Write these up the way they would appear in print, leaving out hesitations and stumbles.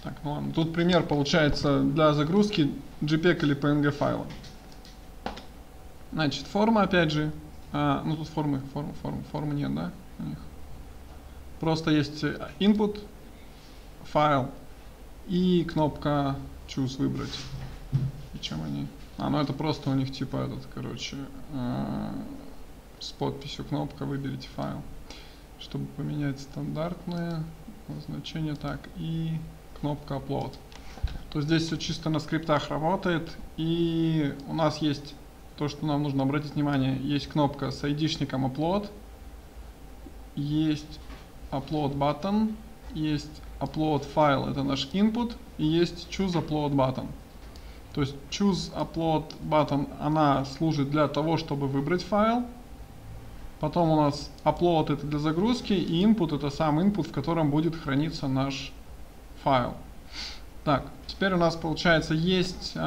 Так, ну ладно. Тут пример получается для загрузки JPEG или PNG файла. Значит, форма опять же. Ну тут формы нет, да? У них. Просто есть input, файл и кнопка choose выбрать. И чем они? Ну это просто у них типа этот, короче, с подписью кнопка выберите файл. Чтобы поменять стандартное значение, так, и кнопка upload. То здесь все чисто на скриптах работает. И у нас есть то, что нам нужно обратить внимание. Есть кнопка с ID-шником upload. Есть upload button. Есть upload file, это наш input. И есть choose upload button. То есть choose upload button, она служит для того, чтобы выбрать файл. Потом у нас upload это для загрузки, и input это сам input, в котором будет храниться наш файл. Так, теперь у нас получается есть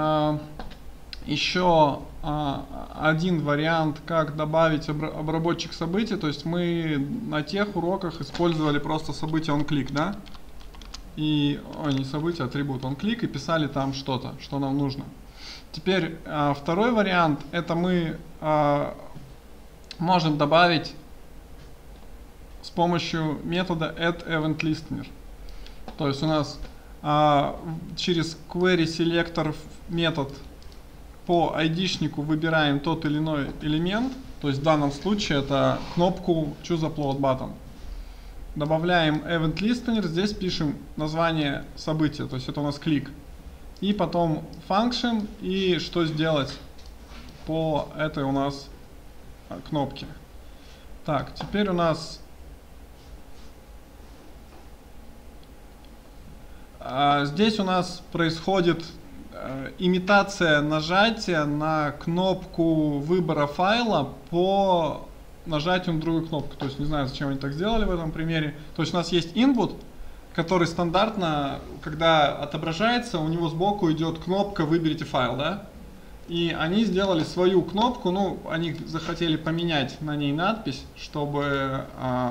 еще один вариант, как добавить обработчик событий. То есть мы на тех уроках использовали просто событие onClick, да? И, не событие, атрибут onClick, и писали там что-то, что нам нужно. Теперь второй вариант, это мы можем добавить с помощью метода addEventListener. То есть у нас через querySelector метод по ID-шнику выбираем тот или иной элемент. То есть в данном случае это кнопку choose_upload_button. Добавляем event_listener, здесь пишем название события, то есть это у нас клик. И потом function и что сделать по этой у нас кнопке. Так, теперь у нас здесь у нас происходит имитация нажатия на кнопку выбора файла по нажатию на другую кнопку. То есть не знаю, зачем они так сделали в этом примере. То есть у нас есть input, который стандартно, когда отображается, у него сбоку идет кнопка «Выберите файл», да? И они сделали свою кнопку, ну, они захотели поменять на ней надпись, чтобы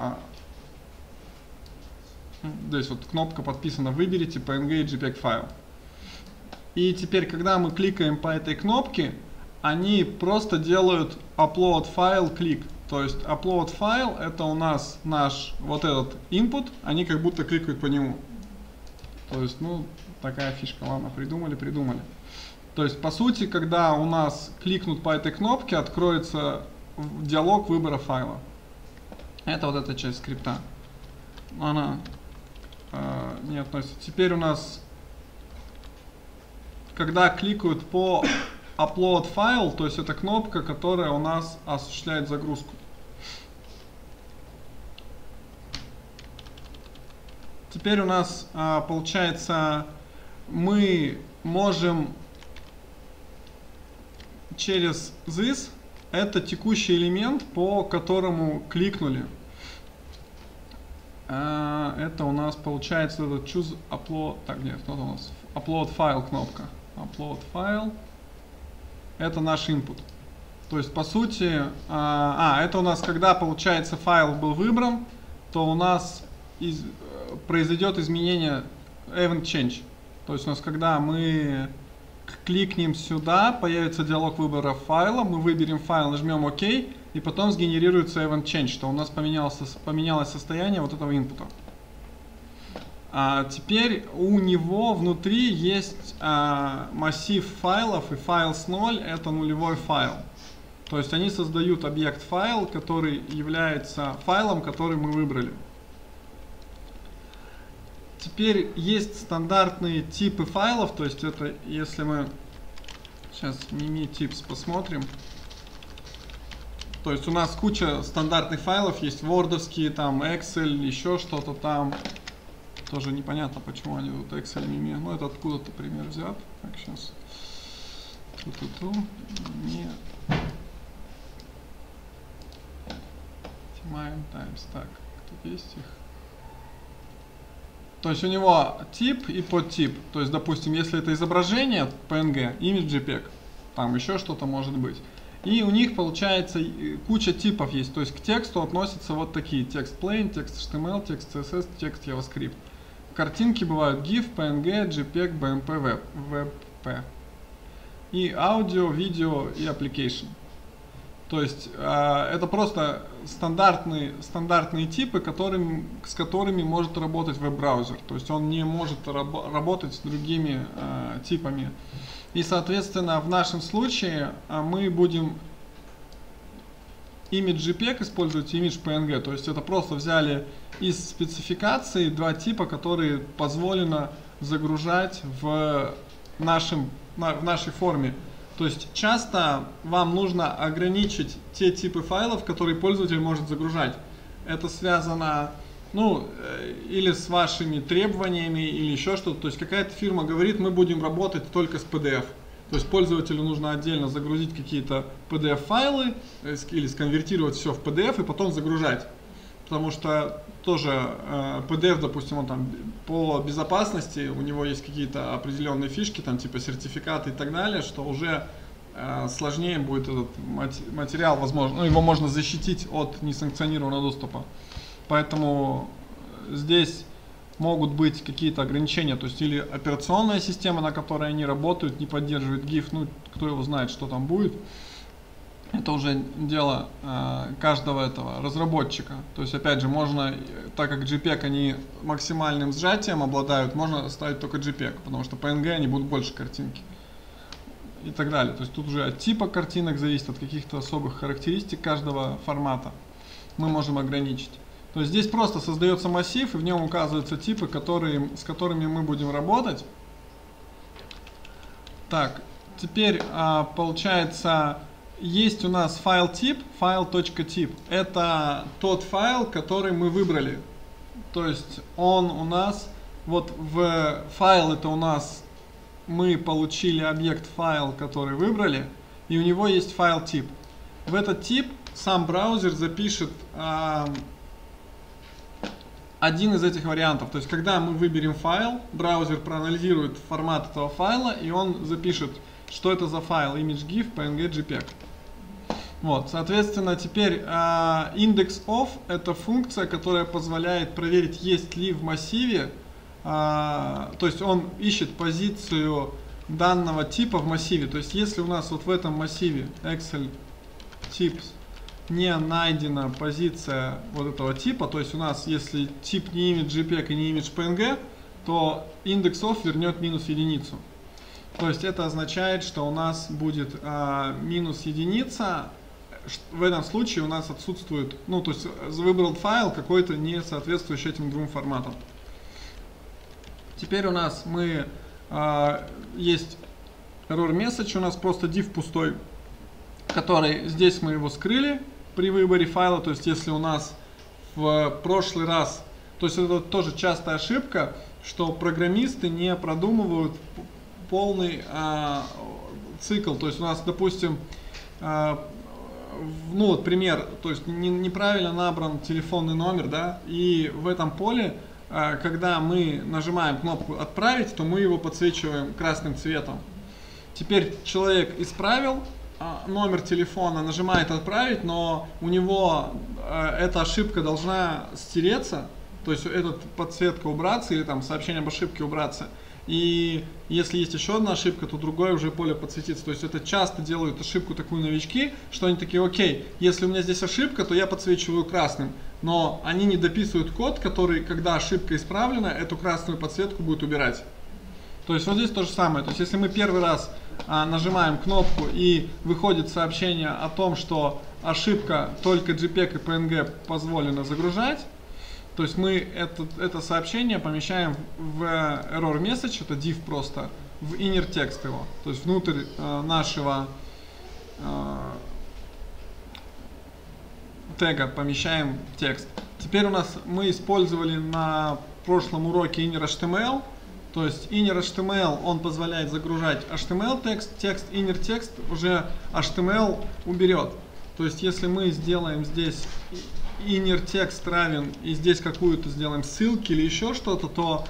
здесь вот кнопка подписана «Выберите PNG и JPEG файл». И теперь, когда мы кликаем по этой кнопке, они просто делают upload файл клик. То есть upload файл это у нас наш вот этот input, они как будто кликают по нему. То есть, ну, такая фишка, ладно, придумали. То есть, по сути, когда у нас кликнут по этой кнопке, откроется диалог выбора файла. Это вот эта часть скрипта. Она не относится. Теперь у нас, когда кликают по upload файл, то есть это кнопка, которая у нас осуществляет загрузку. Теперь у нас получается, мы можем через this, это текущий элемент, по которому кликнули. Это у нас получается этот choose upload, так, нет, вот у нас upload file кнопка. Upload file. Это наш input. То есть, по сути, это у нас, когда, получается, файл был выбран, то у нас произойдет изменение event change. То есть, у нас, когда мы кликнем сюда, появится диалог выбора файла, мы выберем файл, нажмем ОК, и потом сгенерируется event change, что у нас поменялось состояние вот этого инпута. Теперь у него внутри есть массив файлов, и файл с 0 это нулевой файл. То есть они создают объект файл, который является файлом, который мы выбрали. Теперь есть стандартные типы файлов, то есть это если мы сейчас mimi-tips посмотрим. То есть у нас куча стандартных файлов, есть wordовские, там Excel, еще что-то там. Тоже непонятно, почему они тут Excel мими. Ну, это откуда-то пример взят. Так, сейчас. Не. Time times. Так, тут есть их. То есть у него тип и подтип. То есть, допустим, если это изображение PNG, image JPEG, там еще что-то может быть. И у них получается куча типов есть. То есть к тексту относятся вот такие: текст plain, текст HTML, текст CSS, текст JavaScript. картинки бывают GIF, PNG, JPEG, BMP, WebP. И аудио, видео и application. То есть это просто стандартные типы, с которыми может работать веб-браузер. То есть он не может работать с другими типами. И, соответственно, в нашем случае мы будем image JPEG использовать и image PNG. То есть это просто взяли из спецификации два типа, которые позволено загружать в нашей форме. То есть часто вам нужно ограничить те типы файлов, которые пользователь может загружать. Это связано, или с вашими требованиями, или еще что-то. То есть какая-то фирма говорит, мы будем работать только с PDF. То есть пользователю нужно отдельно загрузить какие-то PDF-файлы или сконвертировать все в PDF и потом загружать. Потому что тоже PDF, допустим, он там по безопасности, у него есть какие-то определенные фишки, там типа сертификаты и так далее, что уже сложнее будет этот материал, возможно, его можно защитить от несанкционированного доступа. Поэтому здесь могут быть какие-то ограничения, то есть или операционная система, на которой они работают, не поддерживает GIF, кто его знает, что там будет. Это уже дело каждого этого разработчика. То есть, опять же, можно, так как JPEG они максимальным сжатием обладают, можно ставить только JPEG, потому что PNG они будут больше картинки. И так далее. То есть тут уже от типа картинок зависит, от каких-то особых характеристик каждого формата мы можем ограничить. То есть здесь просто создается массив, и в нем указываются типы, с которыми мы будем работать. Так, теперь получается... Есть у нас файл тип, file.tip. Это тот файл, который мы выбрали. То есть он у нас, вот в файл это у нас мы получили объект файл, который выбрали, и у него есть файл тип. В этот тип сам браузер запишет один из этих вариантов. То есть когда мы выберем файл, браузер проанализирует формат этого файла, и он запишет, что это за файл, image GIF, PNG, JPEG. Вот, соответственно, теперь index_of это функция, которая позволяет проверить, есть ли в массиве, то есть он ищет позицию данного типа в массиве. То есть если у нас вот в этом массиве Excel tips не найдена позиция вот этого типа, то есть у нас если тип не image JPEG и не image PNG, то index_of вернет минус единицу. То есть это означает, что у нас будет минус единица. В этом случае у нас отсутствует, то есть выбрал файл какой-то не соответствующий этим двум форматам. Теперь у нас есть error message, у нас просто div пустой, который здесь мы его скрыли при выборе файла. То есть если у нас в прошлый раз, то есть это тоже частая ошибка, что программисты не продумывают полный цикл. То есть у нас, допустим, вот пример, то есть неправильно набран телефонный номер, да, и в этом поле, когда мы нажимаем кнопку «Отправить», то мы его подсвечиваем красным цветом. Теперь человек исправил номер телефона, нажимает «Отправить», но у него эта ошибка должна стереться, то есть эта подсветка убраться или там сообщение об ошибке убраться. И если есть еще одна ошибка, то другое уже поле подсветится. То есть это часто делают ошибку такую новички, что они такие: окей, если у меня здесь ошибка, то я подсвечиваю красным. Но они не дописывают код, который, когда ошибка исправлена, эту красную подсветку будет убирать. То есть вот здесь то же самое. То есть если мы первый раз нажимаем кнопку и выходит сообщение о том, что ошибка только JPEG и PNG позволено загружать, то есть мы это сообщение помещаем в error message, это div просто, в inner text его, то есть внутрь нашего тега помещаем текст. Теперь у нас мы использовали на прошлом уроке inner.html, то есть inner.html он позволяет загружать HTML текст, inner текст уже HTML уберет. То есть если мы сделаем здесь inner текст равен и здесь какую-то сделаем ссылки или еще что-то, то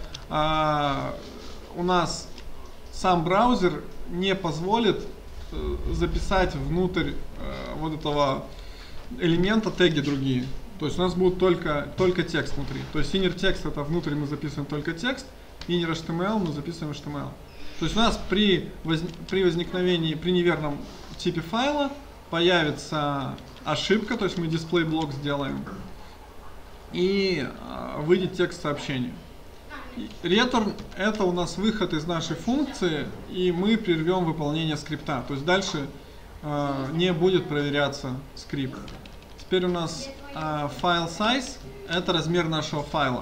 у нас сам браузер не позволит записать внутрь вот этого элемента теги другие. То есть у нас будет только текст внутри. То есть inner текст это внутрь мы записываем только текст, inner HTML мы записываем HTML. То есть у нас при возникновении, при неверном типе файла появится ошибка, то есть мы display блок сделаем, и выйдет текст сообщения. Return это у нас выход из нашей функции, и мы прервем выполнение скрипта. То есть дальше не будет проверяться скрипт. Теперь у нас file size это размер нашего файла.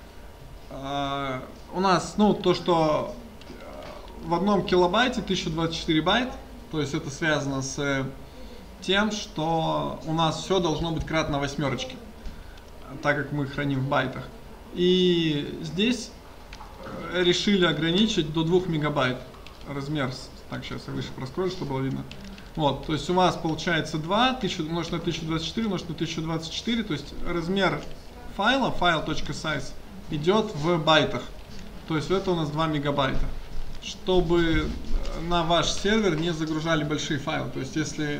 У нас, ну, то, что в одном килобайте 1024 байт, то есть это связано с тем, что у нас все должно быть кратно 8, так как мы храним в байтах. И здесь решили ограничить до 2 мегабайт размер. Так, сейчас я выше проскроллю, чтобы было видно. Вот, то есть у вас получается 2, умножить на 1024, умножить на 1024, то есть размер файла, file.size, идет в байтах. То есть это у нас 2 мегабайта. Чтобы на ваш сервер не загружали большие файлы. То есть если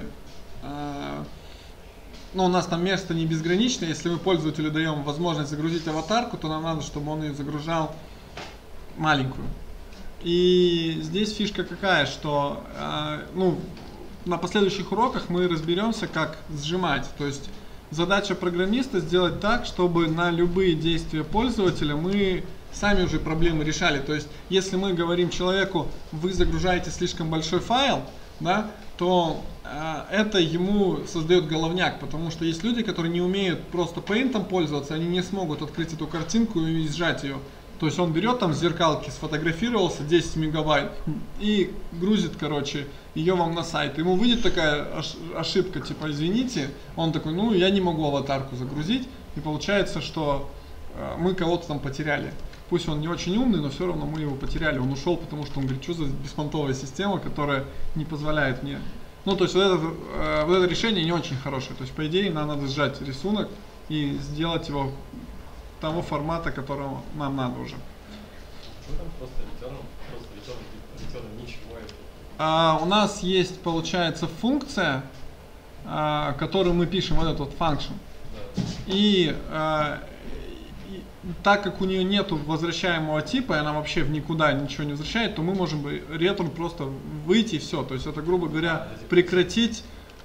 у нас там место не безграничное, если мы пользователю даем возможность загрузить аватарку, то нам надо, чтобы он ее загружал маленькую. И здесь фишка какая, что на последующих уроках мы разберемся, как сжимать. То есть задача программиста сделать так, чтобы на любые действия пользователя мы сами уже проблемы решали. То есть если мы говорим человеку, вы загружаете слишком большой файл, да, то это ему создает головняк, потому что есть люди, которые не умеют просто пейнтом пользоваться, они не смогут открыть эту картинку и сжать ее. То есть он берет там с зеркалки, сфотографировался 10 мегабайт и грузит, короче, ее вам на сайт. Ему выйдет такая ошибка, типа, извините, он такой, ну, я не могу аватарку загрузить, и получается, что мы кого-то там потеряли. Пусть он не очень умный, но все равно мы его потеряли. Он ушел, потому что он говорит, что за беспонтовая система, которая не позволяет мне. Ну, то есть вот это решение не очень хорошее. То есть, по идее, нам надо сжать рисунок и сделать его того формата, которого нам надо уже. Что там просто return ничего? У нас есть, получается, функция, которую мы пишем, вот этот вот function. Да. И так как у нее нету возвращаемого типа, и она вообще в никуда ничего не возвращает, то мы можем return просто выйти и все. То есть это, грубо говоря, прекратить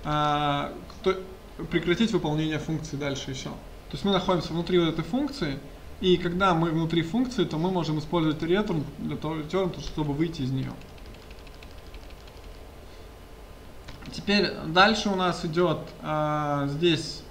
выполнение функции дальше и все. То есть мы находимся внутри вот этой функции, и когда мы внутри функции, то мы можем использовать return для того, чтобы выйти из нее. Теперь дальше у нас идет здесь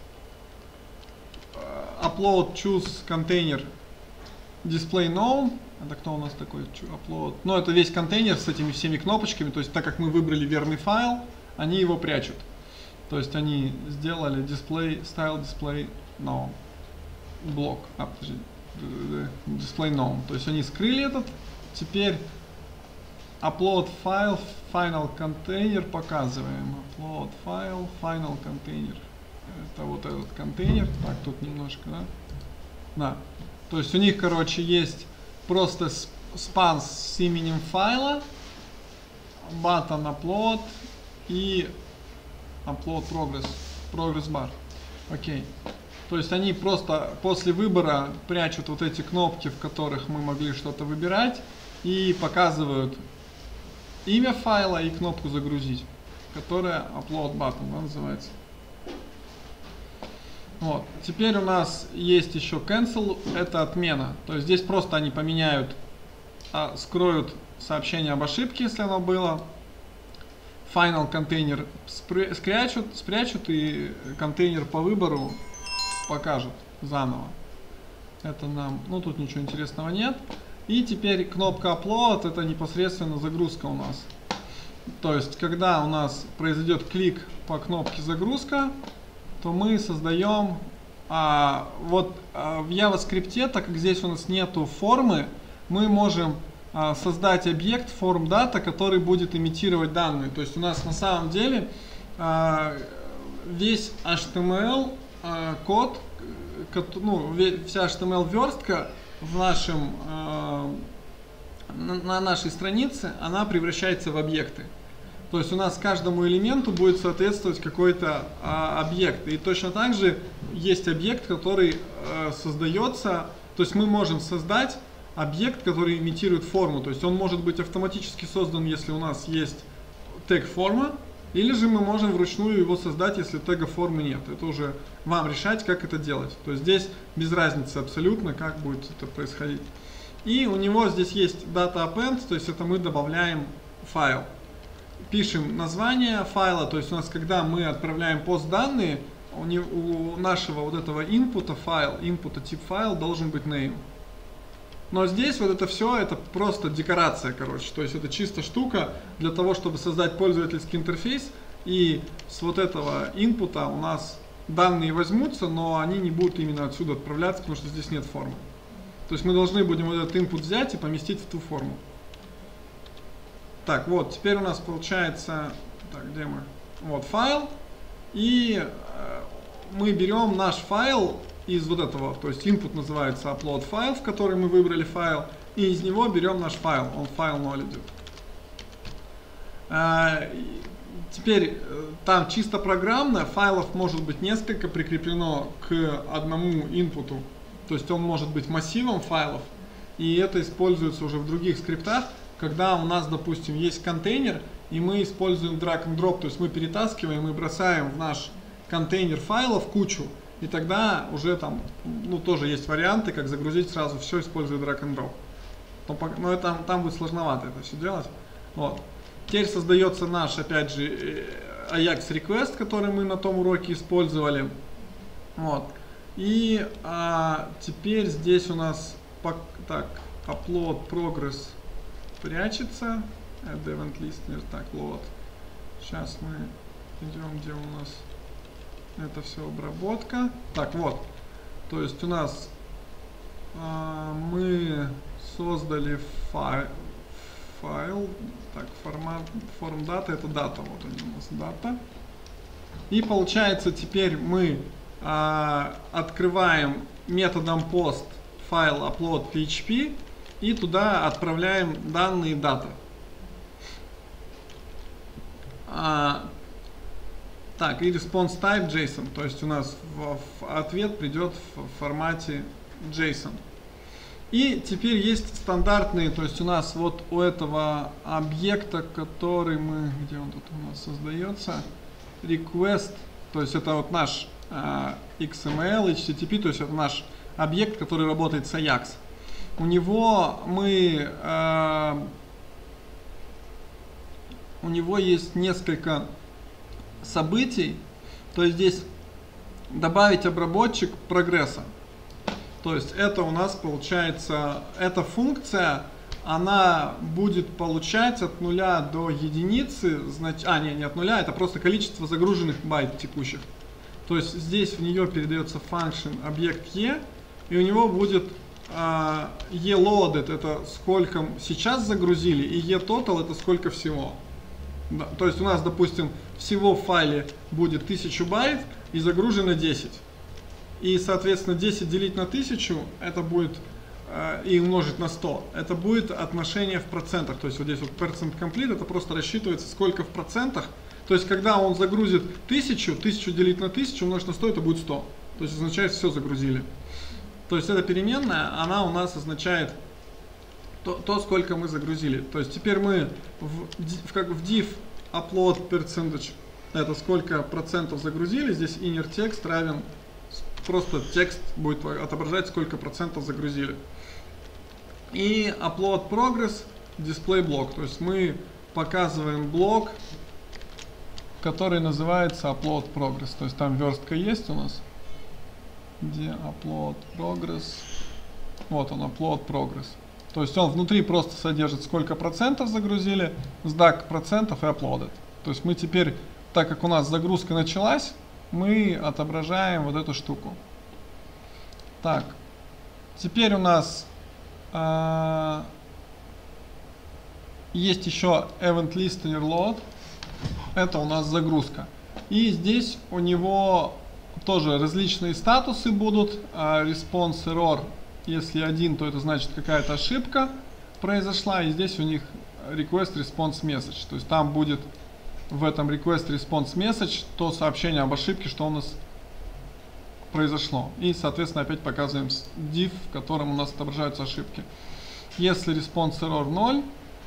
upload choose container display known. Это кто у нас такой? Upload. Ну, это весь контейнер с этими всеми кнопочками. То есть, так как мы выбрали верный файл, они его прячут. То есть, они сделали display style display known блок. Display known. То есть, они скрыли этот. Теперь upload file final container показываем. Upload file final container. Это вот этот контейнер. Так, тут немножко, да? Да. То есть у них, короче, есть просто спан с именем файла, button upload и upload progress bar. Окей. То есть они просто после выбора прячут вот эти кнопки, в которых мы могли что-то выбирать, и показывают имя файла и кнопку загрузить, которая upload button, да, называется. Вот. Теперь у нас есть еще cancel, это отмена. То есть здесь просто они поменяют, скроют сообщение об ошибке, если оно было. Final контейнер спрячут и контейнер по выбору покажут заново. Это нам, ну тут ничего интересного нет. И теперь кнопка upload, это непосредственно загрузка у нас. То есть когда у нас произойдет клик по кнопке загрузка, то мы создаем, в JavaScript, так как здесь у нас нету формы, мы можем создать объект form-data, который будет имитировать данные. То есть у нас на самом деле весь HTML код, вся HTML верстка на нашей странице, она превращается в объекты. То есть у нас каждому элементу будет соответствовать какой-то объект. И точно так же есть объект, который создается, то есть мы можем создать объект, который имитирует форму. То есть он может быть автоматически создан, если у нас есть тег форма, или же мы можем вручную его создать, если тега формы нет. Это уже вам решать, как это делать. То есть здесь без разницы абсолютно, как будет это происходить. И у него здесь есть data append, то есть это мы добавляем файл. Пишем название файла, то есть у нас, когда мы отправляем пост-данные, у нашего вот этого инпута файл, инпута тип файл должен быть name. Но здесь вот это все, это просто декорация, короче, то есть это чисто штука для того, чтобы создать пользовательский интерфейс, и с вот этого инпута у нас данные возьмутся, но они не будут именно отсюда отправляться, потому что здесь нет формы. То есть мы должны будем вот этот input взять и поместить в ту форму. Так, вот, теперь у нас получается, так, где мы? Вот файл, и мы берем наш файл из вот этого, то есть input называется upload файл, в который мы выбрали файл, и из него берем наш файл, он файл 0 идет. Теперь там чисто программно файлов может быть несколько прикреплено к одному инпуту, то есть он может быть массивом файлов, и это используется уже в других скриптах, когда у нас, допустим, есть контейнер, и мы используем drag and drop, то есть мы перетаскиваем и бросаем в наш контейнер файлов кучу, и тогда уже там, ну, тоже есть варианты, как загрузить сразу все, используя drag and drop. Но это, там будет сложновато это все делать. Вот. Теперь создается наш, опять же, Ajax request, который мы на том уроке использовали. Вот. И теперь здесь у нас так, upload progress прячется. Add event listener, так, load. Сейчас мы идем, где у нас это все обработка. Так, вот. То есть у нас мы создали файл. Так, формат, форм дата, это дата. Вот они у нас дата. И получается теперь мы открываем методом post файл upload PHP и туда отправляем данные дата. Так, и response type JSON, то есть у нас в ответ придет в формате JSON. И теперь есть стандартные, то есть у нас вот у этого объекта, который мы, где он тут у нас создается, request, то есть это вот наш XML, HTTP, то есть это наш объект, который работает с Ajax. У него есть несколько событий, то есть здесь добавить обработчик прогресса. То есть это у нас получается, эта функция, она будет получать от 0 до единицы, не от 0, это просто количество загруженных байт текущих. То есть здесь в нее передается function объект e, и у него будет e-loaded, это сколько сейчас загрузили, и e-total это сколько всего. Да, то есть у нас, допустим, всего в файле будет 1000 байт и загружено 10. И, соответственно, 10 делить на 1000, это будет, и умножить на 100, это будет отношение в процентах. То есть вот здесь вот percent complete, это просто рассчитывается сколько в процентах. То есть когда он загрузит 1000 делить на 1000 умножить на 100, это будет 100. То есть означает, все загрузили. То есть эта переменная, она у нас означает то, сколько мы загрузили. То есть теперь мы в div upload percentage, это сколько процентов загрузили, здесь inner text равен, просто текст будет отображать, сколько процентов загрузили. И upload progress display block, то есть мы показываем блок, который называется upload progress, то есть там верстка есть у нас, где upload progress, вот он, upload progress. То есть он внутри просто содержит, сколько процентов загрузили, сдак процентов и uploaded. То есть мы теперь, так как у нас загрузка началась, мы отображаем вот эту штуку. Так, теперь у нас есть еще event listener load. Это у нас загрузка. И здесь у него тоже различные статусы будут. Response error. Если 1, то это значит какая-то ошибка произошла. И здесь у них request response message. То есть там будет в этом request response message то сообщение об ошибке, что у нас произошло. И, соответственно, опять показываем div, в котором у нас отображаются ошибки. Если response error 0,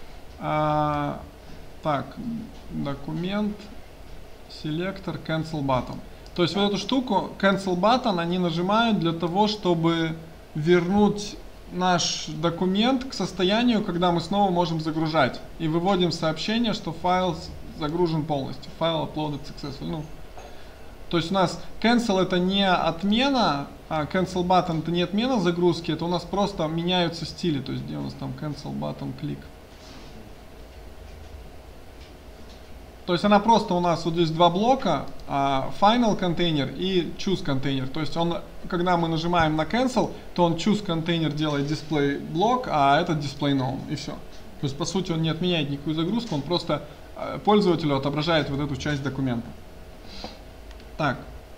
так, документ, selector, cancel button. То есть вот эту штуку, cancel button, они нажимают для того, чтобы вернуть наш документ к состоянию, когда мы снова можем загружать. И выводим сообщение, что файл загружен полностью. Файл uploaded successfully. Ну, то есть у нас cancel это не отмена, а cancel button это не отмена загрузки, это у нас просто меняются стили. То есть где у нас там cancel button click. То есть она просто у нас вот здесь два блока, final контейнер и choose контейнер. То есть он, когда мы нажимаем на cancel, то он choose контейнер делает display блок, а этот display none, и все. То есть по сути он не отменяет никакую загрузку, он просто пользователю отображает вот эту часть документа. Так,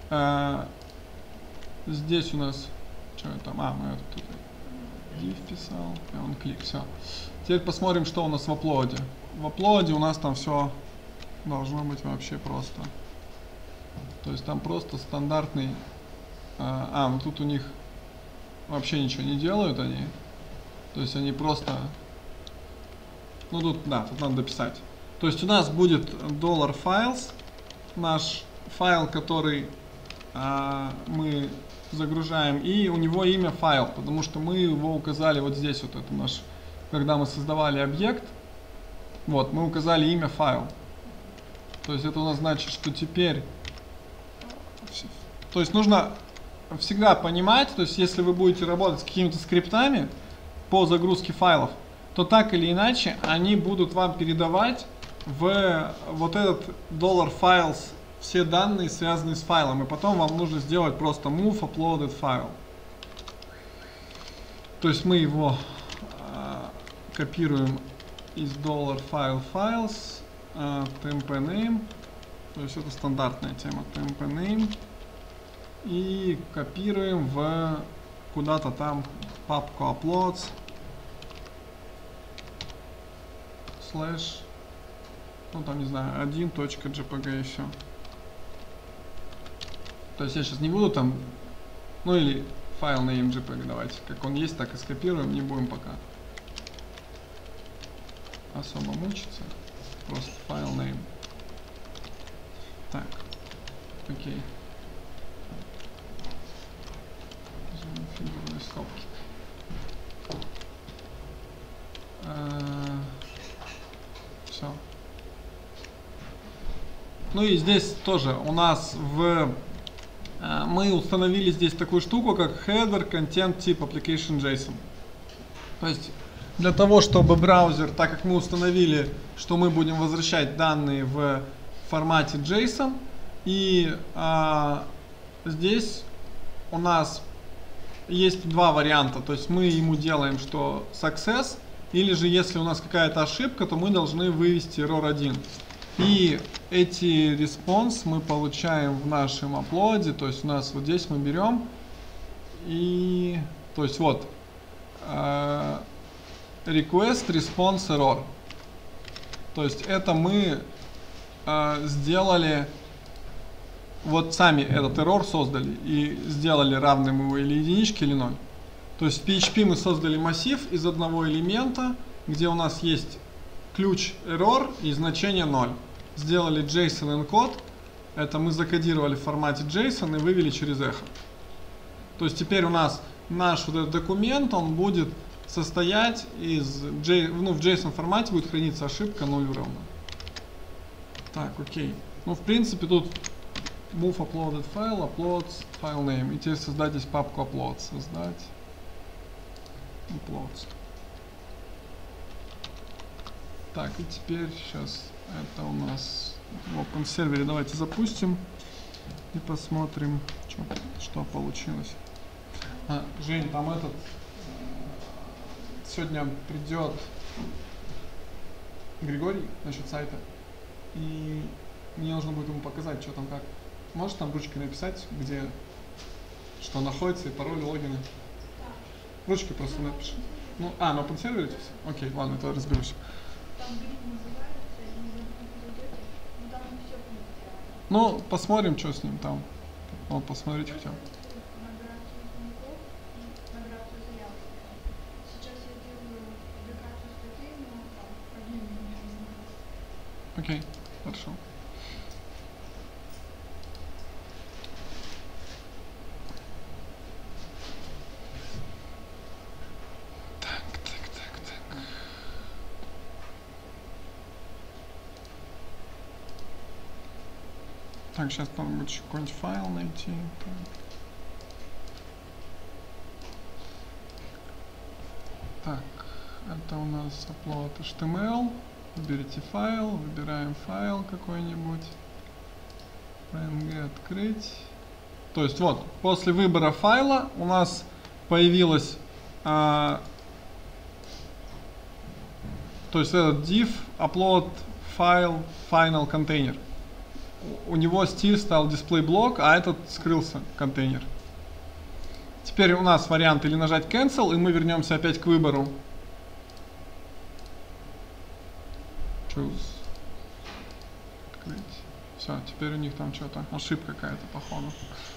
здесь у нас, что там, мы тут div писал, и он клик, все. Теперь посмотрим, что у нас в upload. В upload у нас там все должно быть вообще просто. То есть там просто стандартный, ну тут у них вообще ничего не делают они. То есть они просто, ну тут, да, тут надо дописать. То есть у нас будет $files, наш файл, который мы загружаем, и у него имя файл, потому что мы его указали вот здесь, вот это наш, когда мы создавали объект, вот, мы указали имя файл. То есть это у нас значит, что теперь, то есть нужно всегда понимать, то есть если вы будете работать с какими-то скриптами по загрузке файлов, то так или иначе они будут вам передавать в вот этот $files все данные, связанные с файлом, и потом вам нужно сделать просто move uploaded file. То есть мы его копируем из $files, temp name, то есть это стандартная тема, temp name, и копируем в куда-то там папку uploads, слэш, ну там не знаю, 1.jpg и все. То есть я сейчас не буду там, ну или файл name jpg, давайте, как он есть, так и скопируем, не будем пока особо мучиться. Просто файл name. Так, окей. Фигурные скобки. Все. Ну и здесь тоже у нас мы установили здесь такую штуку, как header content type application JSON. То есть для того, чтобы браузер, так как мы установили, что мы будем возвращать данные в формате JSON, и здесь у нас есть два варианта, то есть мы ему делаем, что success, или же если у нас какая-то ошибка, то мы должны вывести error 1. И эти response мы получаем в нашем upload, то есть у нас вот здесь мы берем, и то есть вот request response error. То есть это мы сделали, вот сами этот error создали и сделали равным его или единичке, или 0. То есть в PHP мы создали массив из одного элемента, где у нас есть ключ error и значение 0. Сделали JSON encode, это мы закодировали в формате JSON и вывели через эхо. То есть теперь у нас наш вот этот документ, он будет состоять из, в JSON формате будет храниться ошибка 0 ровно. Так, окей. Ну, в принципе, тут move uploaded file, uploads, file name. И теперь создать здесь папку uploads. Создать uploads. Так, и теперь сейчас это у нас в Open сервере. Давайте запустим и посмотрим, что получилось. Жень, там этот сегодня придет Григорий насчет сайта, и мне нужно будет ему показать, что там как. Можешь там ручкой написать, где что находится, и пароли, логины? Ручкой просто напиши. Ну, на open сервере все? Окей, ладно, это разберусь. Там гриф называется, я не знаю, как вы идете, но там Ну, посмотрим, что с ним там. Вот, посмотреть хотел. Окей, хорошо. Так, сейчас надо будет еще какой-нибудь файл найти. Так, это у нас upload HTML. Выберите файл, выбираем файл какой-нибудь. PNG открыть. То есть вот, после выбора файла у нас появилась, то есть этот div upload file final container. У него стиль стал display block, а этот скрылся контейнер. Теперь у нас вариант или нажать cancel, и мы вернемся опять к выбору. Choose. Открыть. Все, теперь у них там что-то, ошибка какая-то, походу.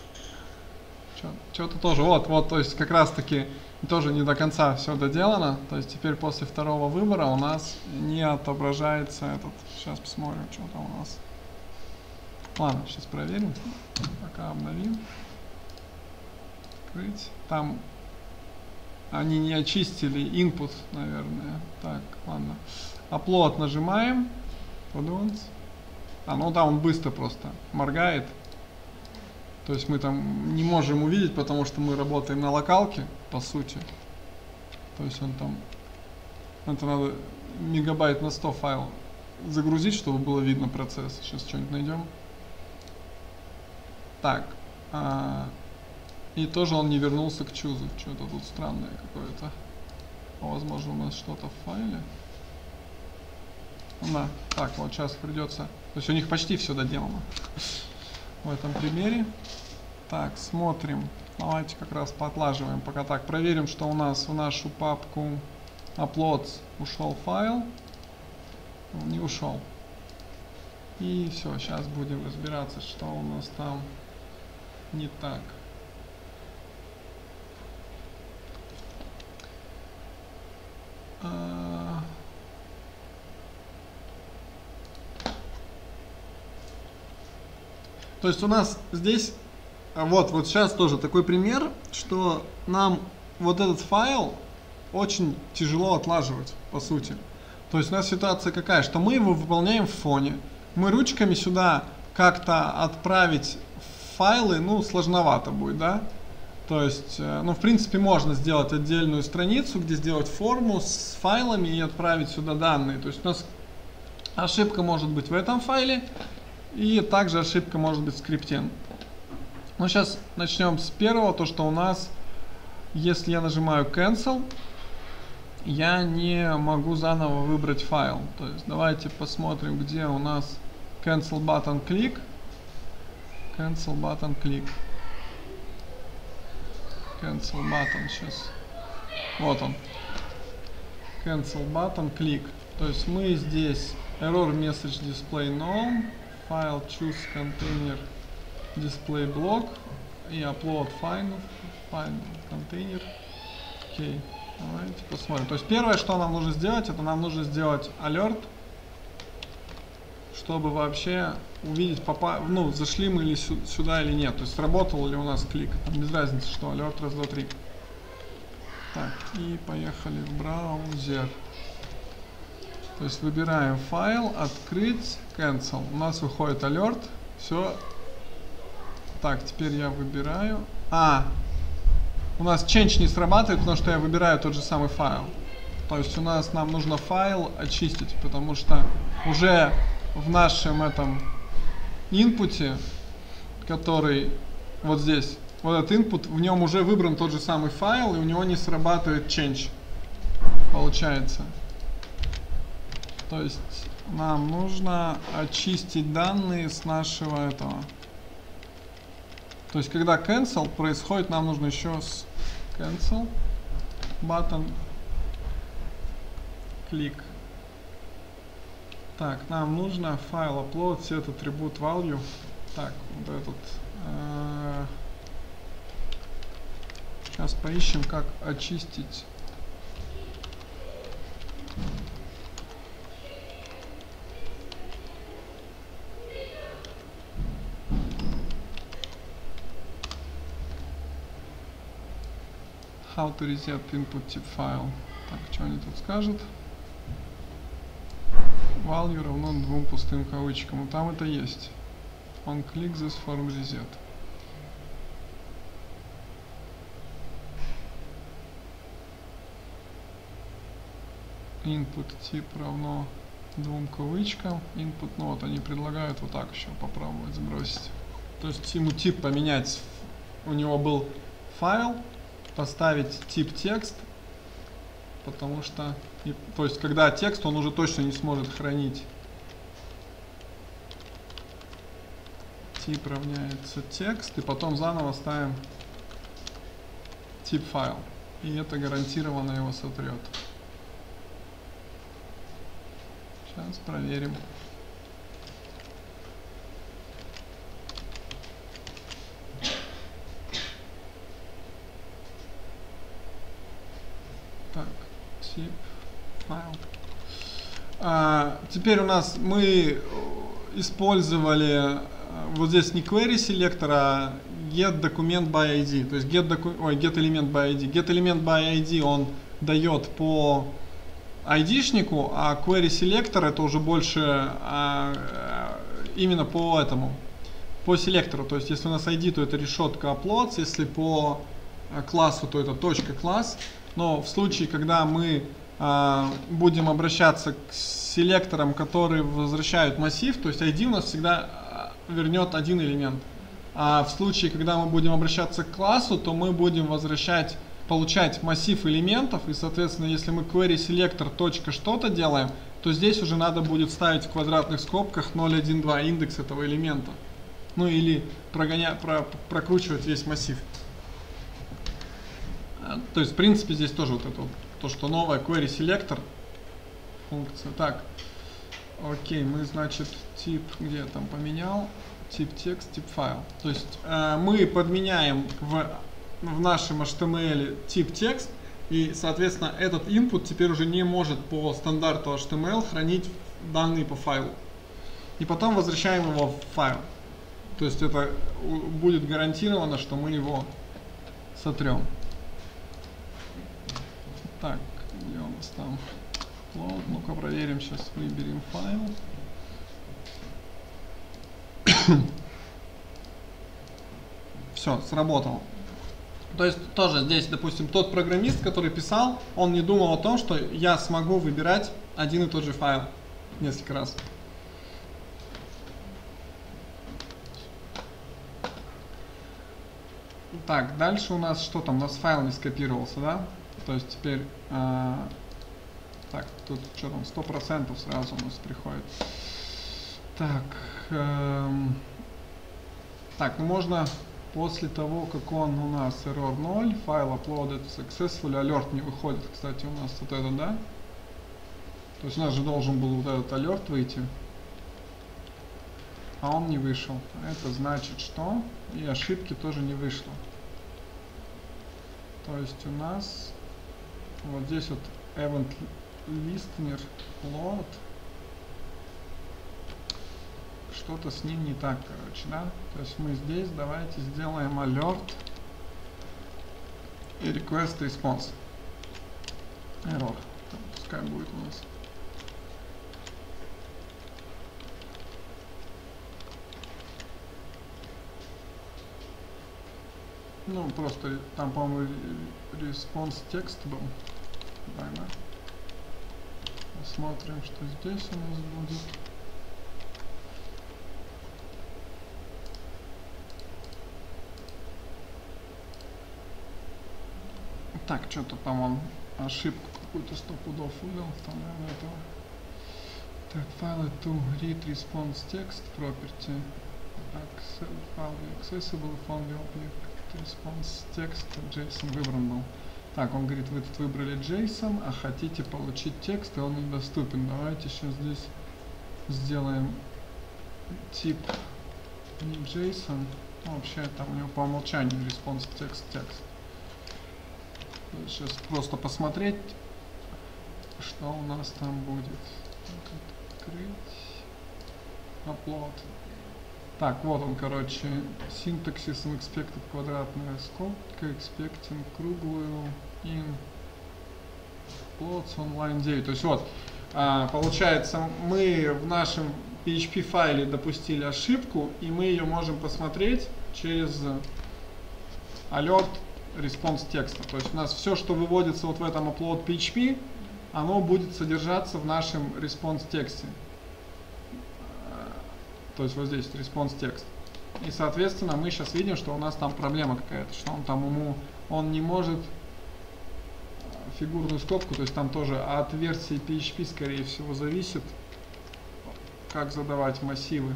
Что-то тоже, вот, то есть как раз таки тоже не до конца все доделано. То есть теперь после второго выбора у нас не отображается этот. Сейчас посмотрим, что там у нас. Ладно, сейчас проверим. Пока обновим. Открыть. Там они не очистили input, наверное. Так, ладно. Upload нажимаем. Ну да, он быстро просто моргает. То есть мы там не можем увидеть, потому что мы работаем на локалке, по сути. То есть он там... Это надо мегабайт на 100 файл загрузить, чтобы было видно процесс. Сейчас что-нибудь найдем. Так. И тоже он не вернулся к чузу. Что-то тут странное какое-то. Возможно, у нас что-то в файле. Да. Так, вот сейчас придется... То есть у них почти все доделано в этом примере. Так, смотрим. Давайте как раз поотлаживаем. Пока так. Проверим, что у нас в нашу папку uploads ушел файл. Не ушел. И все, сейчас будем разбираться, что у нас там не так. То есть у нас здесь, вот сейчас тоже такой пример, что нам вот этот файл очень тяжело отлаживать, по сути. То есть у нас ситуация какая, что мы его выполняем в фоне. Мы ручками сюда как-то отправить файлы, ну, сложновато будет, да? То есть, ну, в принципе, можно сделать отдельную страницу, где сделать форму с файлами и отправить сюда данные. То есть у нас ошибка может быть в этом файле, и также ошибка может быть в скрипте. Ну, сейчас начнем с первого, то, что у нас, если я нажимаю Cancel, я не могу заново выбрать файл. То есть давайте посмотрим, где у нас Cancel Button Click. Cancel Button Click. Cancel Button сейчас. Вот он. Cancel Button Click. То есть мы здесь Error Message Display Known. File Choose Container Display Block. И Upload Final Container. Окей. Давайте посмотрим. То есть первое, что нам нужно сделать, это нам нужно сделать alert, чтобы вообще увидеть, ну, зашли мы сюда или нет. То есть сработал ли у нас клик. Там без разницы, что alert, раз, два, три. Так, и поехали в браузер. То есть выбираем файл, открыть, cancel. У нас выходит alert. Все. Так, теперь я выбираю. У нас change не срабатывает, потому что я выбираю тот же самый файл. То есть нам нужно файл очистить, потому что уже в нашем этом инпуте, который вот здесь, вот этот input, в нем уже выбран тот же самый файл, и у него не срабатывает change. Получается. То есть нам нужно очистить данные с нашего этого. То есть когда cancel происходит, нам нужно еще с cancel button click. Так, нам нужно файл upload set attribute value. Так, вот этот. Сейчас поищем, как очистить. How to reset input tip file. Так, что они тут скажут? Value равно 2 пустым кавычкам. Ну, там это есть. On click this form reset. Input тип равно 2 кавычкам. Input, ну вот они предлагают вот так еще попробовать сбросить. То есть ему тип поменять. У него был файл. Поставить тип текст. Потому что, то есть когда текст, он уже точно не сможет хранить. Тип равняется текст. И потом заново ставим тип файл. И это гарантированно его сотрет. Сейчас проверим. Так, tip файл. Теперь у нас мы использовали вот здесь не query селектор, а get document by ID. То есть get element by ID. Get element by ID он дает по ID-шнику, а query селектор это уже больше именно по этому, по селектору. То есть если у нас ID, то это решетка uploads, если по классу, то это точка класс. Но в случае, когда мы будем обращаться к селекторам, которые возвращают массив, то есть ID у нас всегда вернет один элемент. А в случае, когда мы будем обращаться к классу, то мы будем получать массив элементов, и, соответственно, если мы query selector точка что-то делаем, то здесь уже надо будет ставить в квадратных скобках 0.1.2 индекс этого элемента. Ну или прокручивать весь массив. То есть, в принципе, здесь тоже вот это вот, то, что новая query selector функция. Так, окей, мы, значит, тип, где я там поменял? Тип текст, тип файл. То есть мы подменяем в нашем HTML тип текст, и, соответственно, этот input теперь уже не может по стандарту HTML хранить данные по файлу. И потом возвращаем его в файл. То есть это будет гарантировано, что мы его сотрем. Так, где у нас там load? Ну-ка проверим, сейчас выберем файл. Все, сработало. То есть тоже здесь, допустим, тот программист, который писал, он не думал о том, что я смогу выбирать один и тот же файл несколько раз. Так, дальше у нас что там? У нас файл не скопировался, да? То есть теперь... так, тут что там? 100% сразу у нас приходит. Так, так, ну можно... После того, как он у нас error 0, файл uploaded successfully, alert не выходит, кстати, у нас вот это, да? То есть у нас же должен был вот этот alert выйти, а он не вышел. Это значит, что и ошибки тоже не вышло. То есть у нас вот здесь вот event listener load, что-то с ним не так, короче, да? То есть мы здесь давайте сделаем alert и request response. Error. Пускай будет у нас. Ну, просто там, по-моему, response текст был. Давай, да? Посмотрим, что здесь у нас будет. Так, что-то там он ошибку какую-то 100 пудов вывел. Там, наверное, этого. Так, file to read response text property. File accessible from the object response text. JSON выбран был. Так, он говорит, вы тут выбрали JSON, а хотите получить текст, и он недоступен. Давайте сейчас здесь сделаем тип не JSON. Ну, вообще там у него по умолчанию response text. Сейчас просто посмотреть, что у нас там будет. Открыть. Upload. Так, вот он, короче, syntaxis unexpected квадратная скобка, expecting круглую in uploads online 9. То есть вот, получается, мы в нашем PHP файле допустили ошибку, и мы ее можем посмотреть через alert response текста. То есть у нас все, что выводится вот в этом upload PHP, оно будет содержаться в нашем response тексте. То есть вот здесь response текст. И соответственно мы сейчас видим, что у нас там проблема какая-то, что он не может фигурную скобку, то есть там тоже от версии PHP скорее всего зависит, как задавать массивы.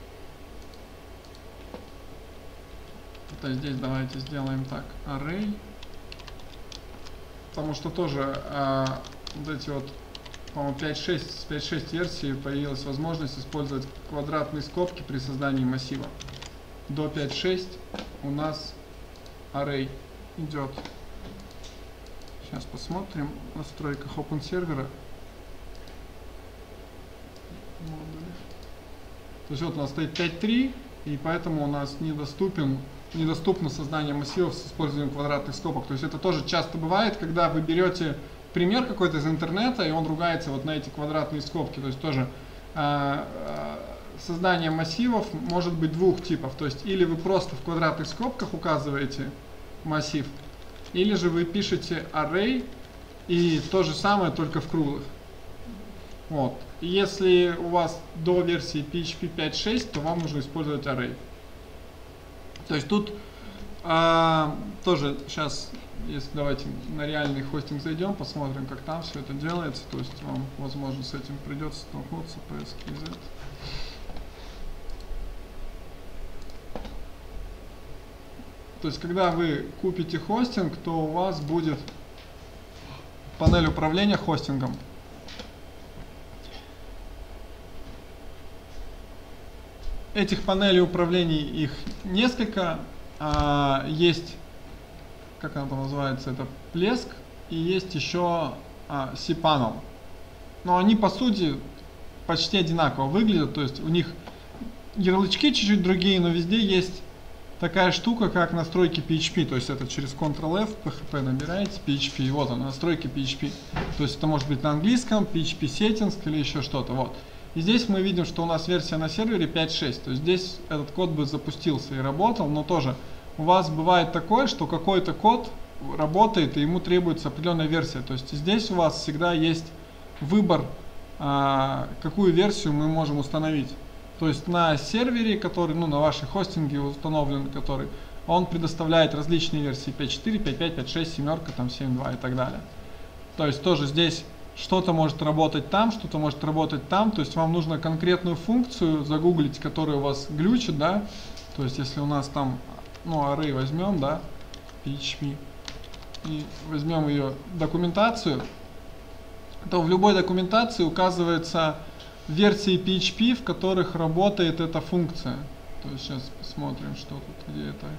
То есть здесь давайте сделаем так, array, потому что тоже вот эти вот, по-моему, 5.6, с 5.6 версии появилась возможность использовать квадратные скобки при создании массива. До 5.6 у нас array идет. Сейчас посмотрим в настройках OpenServer. То есть вот у нас стоит 5.3, и поэтому у нас недоступно создание массивов с использованием квадратных скобок. То есть это тоже часто бывает, когда вы берете пример какой-то из интернета, и он ругается вот на эти квадратные скобки. То есть тоже создание массивов может быть двух типов. То есть или вы просто в квадратных скобках указываете массив, или же вы пишете array и то же самое, только в круглых. Вот. И если у вас до версии PHP 5.6, то вам нужно использовать array. То есть тут тоже сейчас, если давайте на реальный хостинг зайдем, посмотрим, как там все это делается. То есть вам, возможно, с этим придется столкнуться по SKZ. То есть когда вы купите хостинг, то у вас будет панель управления хостингом. Этих панелей управления, их несколько. Есть, как она там называется, это Plesk, и есть еще cPanel. Но они по сути почти одинаково выглядят, то есть у них ярлычки чуть-чуть другие, но везде есть такая штука, как настройки PHP, то есть это через Ctrl-F, PHP набираете, PHP, и вот он, настройки PHP. То есть это может быть на английском, PHP Settings или еще что-то, вот. И здесь мы видим, что у нас версия на сервере 5.6, то есть здесь этот код бы запустился и работал, но тоже у вас бывает такое, что какой-то код работает и ему требуется определенная версия, то есть здесь у вас всегда есть выбор, какую версию мы можем установить. То есть на сервере, который, на вашей хостинге установлен, который, он предоставляет различные версии 5.4, 5.5, 5.6, 7, там 7.2 и так далее. То есть тоже здесь что-то может работать там, что-то может работать там. То есть вам нужно конкретную функцию загуглить, которая у вас глючит, да. То есть если у нас там, array возьмем, да, PHP, и возьмем ее документацию, то в любой документации указывается версии PHP, в которых работает эта функция. То есть сейчас посмотрим, что тут, где это.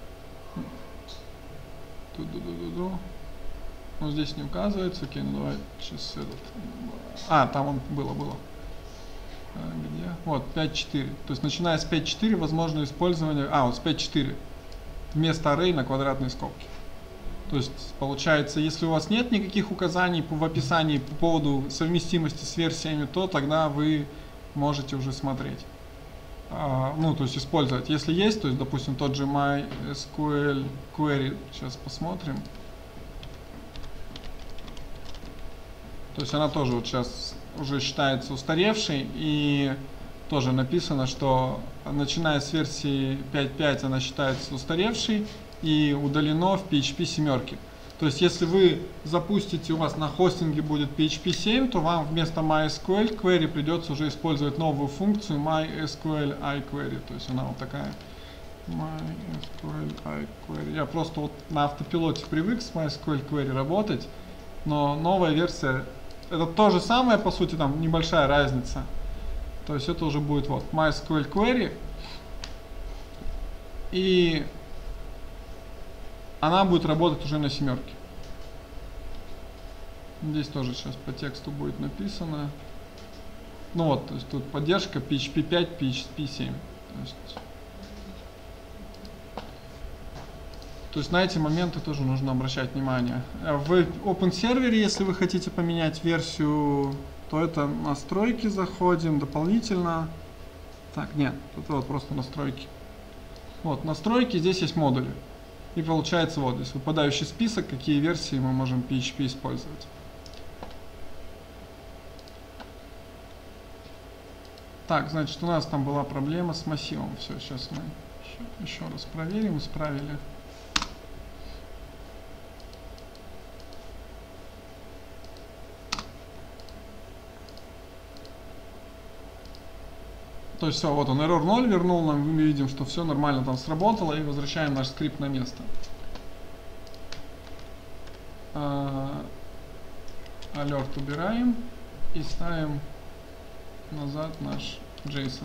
Ну, здесь не указывается. Окей, давай сейчас этот. Там он было. Где? Вот, 5.4. То есть начиная с 5.4 возможно использование. Вот с 5.4 вместо array на квадратной скобке. То есть получается, если у вас нет никаких указаний в описании по поводу совместимости с версиями, то тогда вы можете уже смотреть. То есть использовать. Если есть, то есть, допустим, тот же MySQL query, сейчас посмотрим. То есть она тоже вот сейчас уже считается устаревшей, и тоже написано, что начиная с версии 5.5 она считается устаревшей и удалено в PHP 7. То есть если вы запустите, у вас на хостинге будет PHP 7, то вам вместо MySQL query придется уже использовать новую функцию MySQL iQuery. То есть она вот такая. MySQL iQuery. Я просто вот на автопилоте привык с MySQL query работать, но новая версия, это то же самое, по сути, там небольшая разница. То есть это уже будет вот MySQL query. И она будет работать уже на 7. Здесь тоже сейчас по тексту будет написано. Ну вот, то есть тут поддержка PHP 5, PHP 7. То есть на эти моменты тоже нужно обращать внимание. В OpenServer, если вы хотите поменять версию, то это настройки заходим, дополнительно. Так, нет, тут вот просто настройки. Вот, настройки, здесь есть модули. И получается вот здесь выпадающий список, какие версии мы можем PHP использовать. Так, значит, у нас там была проблема с массивом. Все, сейчас мы еще раз проверим, исправили. То есть все, вот он, error 0 вернул нам, мы видим, что все нормально там сработало, и возвращаем наш скрипт на место. Alert убираем и ставим назад наш JSON.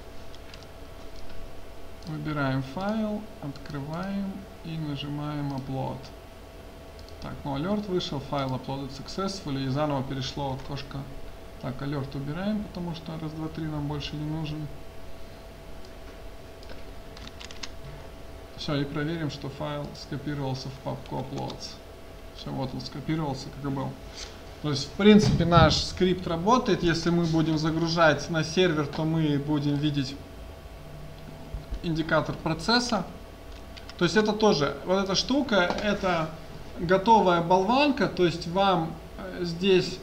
Выбираем файл, открываем и нажимаем Upload. Так, ну alert вышел, файл uploaded successfully, и заново перешло окошко. Так, alert убираем, потому что раз, два, три нам больше не нужен. Все, и проверим, что файл скопировался в папку uploads. Все, вот он скопировался, как и был. То есть, в принципе, наш скрипт работает. Если мы будем загружать на сервер, то мы будем видеть индикатор процесса. То есть, это тоже, вот эта штука, это готовая болванка. То есть, вам здесь...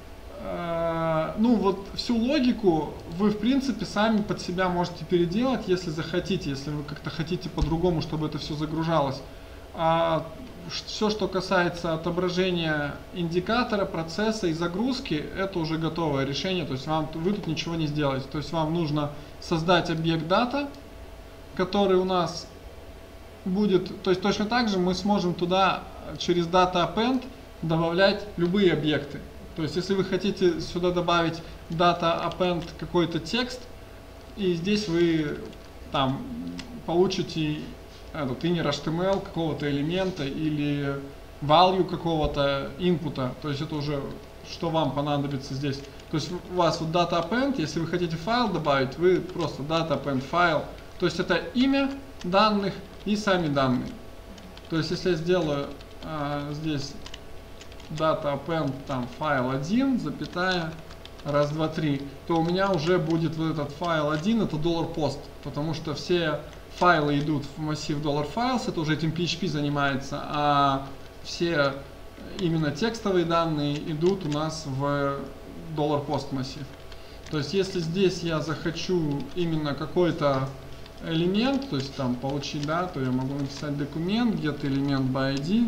ну вот всю логику вы в принципе сами под себя можете переделать, если захотите, если вы как-то хотите по-другому, чтобы это все загружалось. А все, что касается отображения индикатора, процесса и загрузки, это уже готовое решение, то есть вы тут ничего не сделаете. То есть вам нужно создать объект data, который у нас будет, то есть точно так же мы сможем туда через data append добавлять любые объекты. То есть, если вы хотите сюда добавить data append какой-то текст, и здесь вы там получите этот inner HTML какого-то элемента или value какого-то инпута, то есть это уже что вам понадобится здесь. То есть у вас вот data append, если вы хотите файл добавить, вы просто data append файл, то есть это имя данных и сами данные. То есть если я сделаю здесь data append там файл 1, запятая, раз, два, три, то у меня уже будет вот этот файл 1, это $post, потому что все файлы идут в массив $files, это уже этим PHP занимается, а все именно текстовые данные идут у нас в $post массив. То есть если здесь я захочу именно какой-то элемент, то есть там получить, да, то я могу написать документ, get элемент by ID.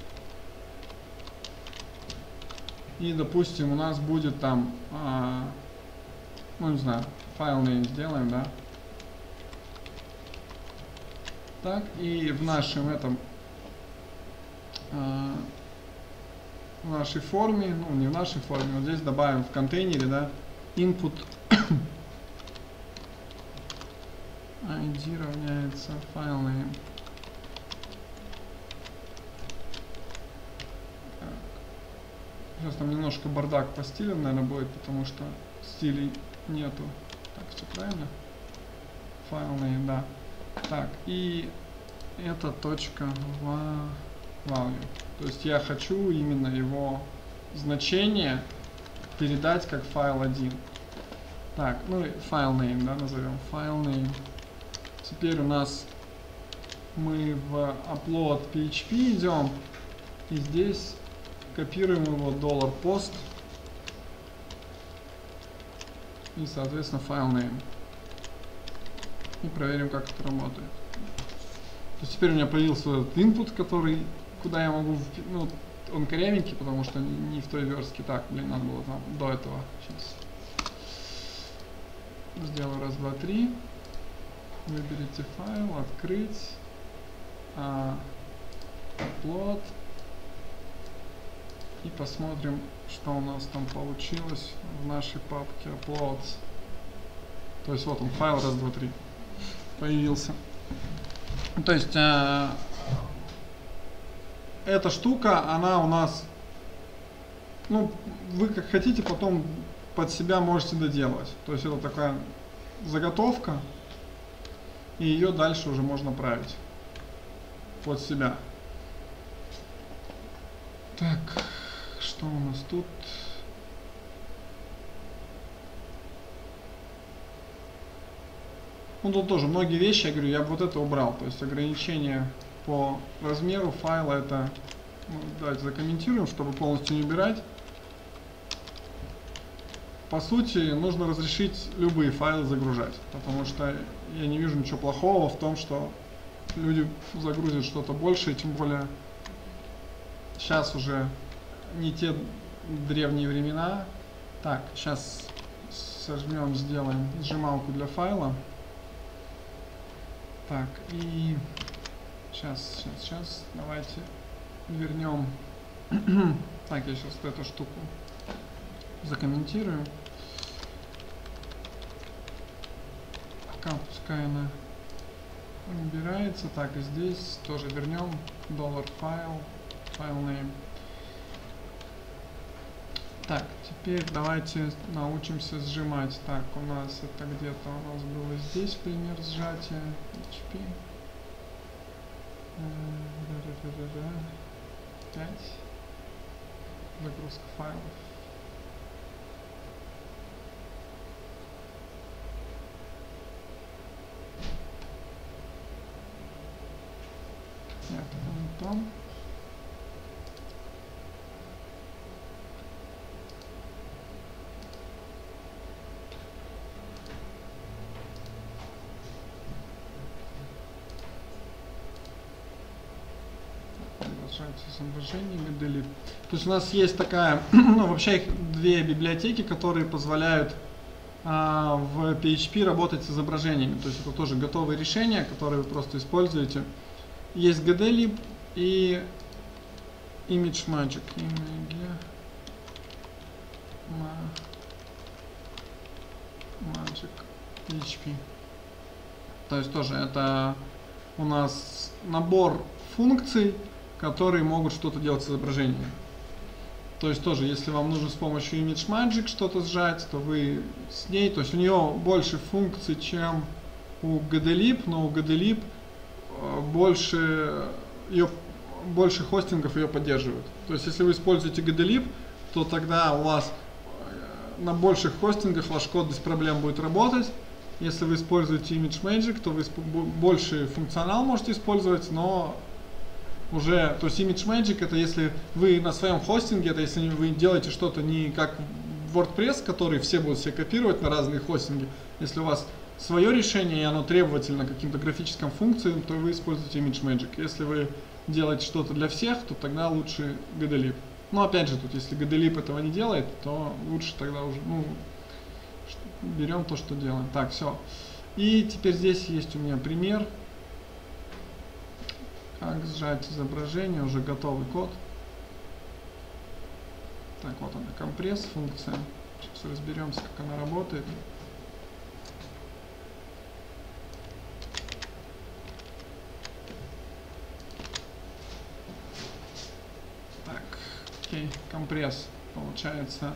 И, допустим, у нас будет там, ну, не знаю, файл name сделаем, да. Так, и в нашем этом, в нашей форме, ну, не в нашей форме, вот здесь добавим в контейнере, да, input ID равняется файл name. Сейчас там немножко бардак по стилям, наверное, будет, потому что стилей нету. Так, все правильно? Файл name, да. Так, и это точка value. То есть я хочу именно его значение передать как файл 1. Так, ну и файл name, да, назовем файл name. Теперь у нас мы в upload PHP идем, и здесь копируем его $post и, соответственно, файл name. И проверим, как это работает. То есть теперь у меня появился этот input, который, куда я могу, ну, он корявенький, потому что не в той верстке. Так, блин, надо было там до этого. Сейчас сделаю раз, два, три. Выберите файл, открыть, upload. И посмотрим, что у нас там получилось в нашей папке uploads. То есть вот он, файл раз, два, три появился. То есть эта штука, она у нас, ну, вы как хотите потом под себя можете доделать. То есть это такая заготовка, и ее дальше уже можно править под себя. Так, что у нас тут? Ну тут тоже многие вещи, я говорю, я бы вот это убрал. То есть ограничение по размеру файла, это, ну, давайте закомментируем, чтобы полностью не убирать. По сути, нужно разрешить любые файлы загружать, потому что я не вижу ничего плохого в том, что люди загрузят что-то большее, тем более сейчас уже не те древние времена. Так, сейчас сожмем, сделаем сжималку для файла. Так, и сейчас, давайте вернем. Так, я сейчас эту штуку закомментирую. Пока пускай она убирается. Так, и здесь тоже вернем $file, name. Так, теперь давайте научимся сжимать. Так, у нас это где-то у нас было здесь пример сжатия. HP. 5. Загрузка файлов. Нет, это не то. Изображение delete. То есть у нас есть такая, ну вообще их две библиотеки, которые позволяют в PHP работать с изображениями. То есть это тоже готовые решения, которые вы просто используете. Есть gdlib и ImageMagick. Magic PHP. То есть тоже это у нас набор функций, которые могут что-то делать с изображением. То есть тоже, если вам нужно с помощью ImageMagick что-то сжать, то вы с ней, то есть у нее больше функций, чем у gdlib, но у gdlib больше хостингов ее поддерживают. То есть если вы используете gdlib, то тогда у вас на больших хостингах ваш код без проблем будет работать. Если вы используете ImageMagick, то вы больше функционал можете использовать, но уже, то есть ImageMagick это если вы на своем хостинге, это если вы делаете что-то не как WordPress, который все будут себе копировать на разные хостинги. Если у вас свое решение и оно требовательно каким-то графическим функциям, то вы используете ImageMagick. Если вы делаете что-то для всех, то тогда лучше gdlib. Но опять же, тут если gdlib этого не делает, то лучше тогда уже, ну, берем то, что делаем. Так, все. И теперь здесь есть у меня пример. Как сжать изображение, уже готовый код. Так, вот она, компресс функция. Сейчас разберемся, как она работает. Так, окей, компресс получается.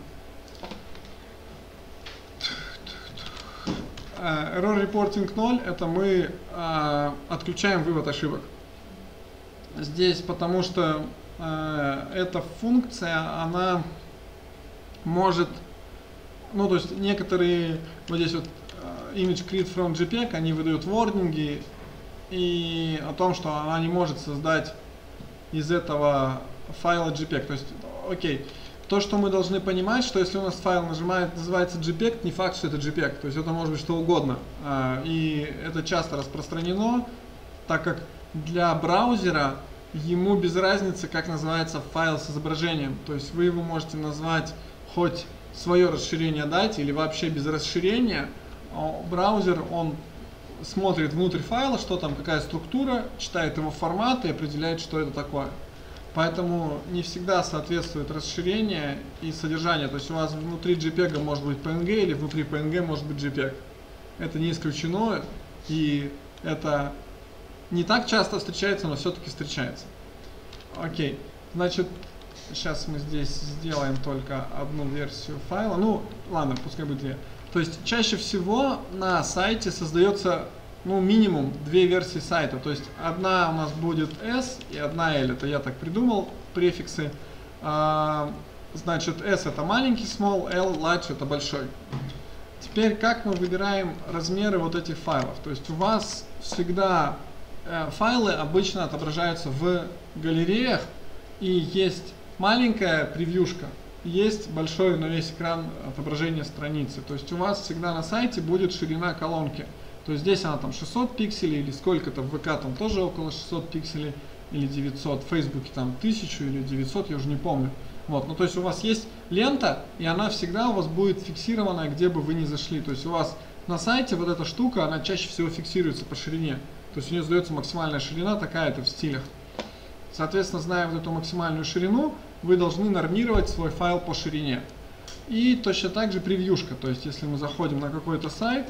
Error reporting 0, это мы отключаем вывод ошибок. Здесь потому что эта функция, она может, ну то есть некоторые, вот здесь вот image create from JPEG, они выдают ворнинги и о том, что она не может создать из этого файла JPEG. То есть, окей, то, что мы должны понимать, что если у нас файл называется JPEG, не факт, что это JPEG, то есть это может быть что угодно. И это часто распространено, так как для браузера ему без разницы, как называется файл с изображением. То есть вы его можете назвать хоть свое расширение дать или вообще без расширения. Браузер, он смотрит внутрь файла, что там, какая структура, читает его формат и определяет, что это такое. Поэтому не всегда соответствует расширение и содержание. То есть у вас внутри JPEG может быть PNG или внутри PNG может быть JPEG. Это не исключено, и это Не так часто встречается, но все-таки встречается. Окей, значит, сейчас мы здесь сделаем только одну версию файла. Ну, ладно, пускай будет две. То есть чаще всего на сайте создается, ну, минимум две версии сайта. То есть одна у нас будет S и одна L. Это я так придумал префиксы. Значит, S это маленький small, L large это большой. Теперь как мы выбираем размеры вот этих файлов? То есть у вас всегда файлы обычно отображаются в галереях, и есть маленькая превьюшка, есть большой на весь экран отображение страницы. То есть у вас всегда на сайте будет ширина колонки. То есть здесь она там 600 пикселей или сколько-то, в ВК там тоже около 600 пикселей или 900, в Фейсбуке там 1000 или 900, я уже не помню. Вот, ну то есть у вас есть лента, и она всегда у вас будет фиксированная, где бы вы ни зашли. То есть у вас на сайте вот эта штука, она чаще всего фиксируется по ширине. То есть у нее задается максимальная ширина, такая-то в стилях. Соответственно, зная вот эту максимальную ширину, вы должны нормировать свой файл по ширине. И точно так же превьюшка. То есть если мы заходим на какой-то сайт,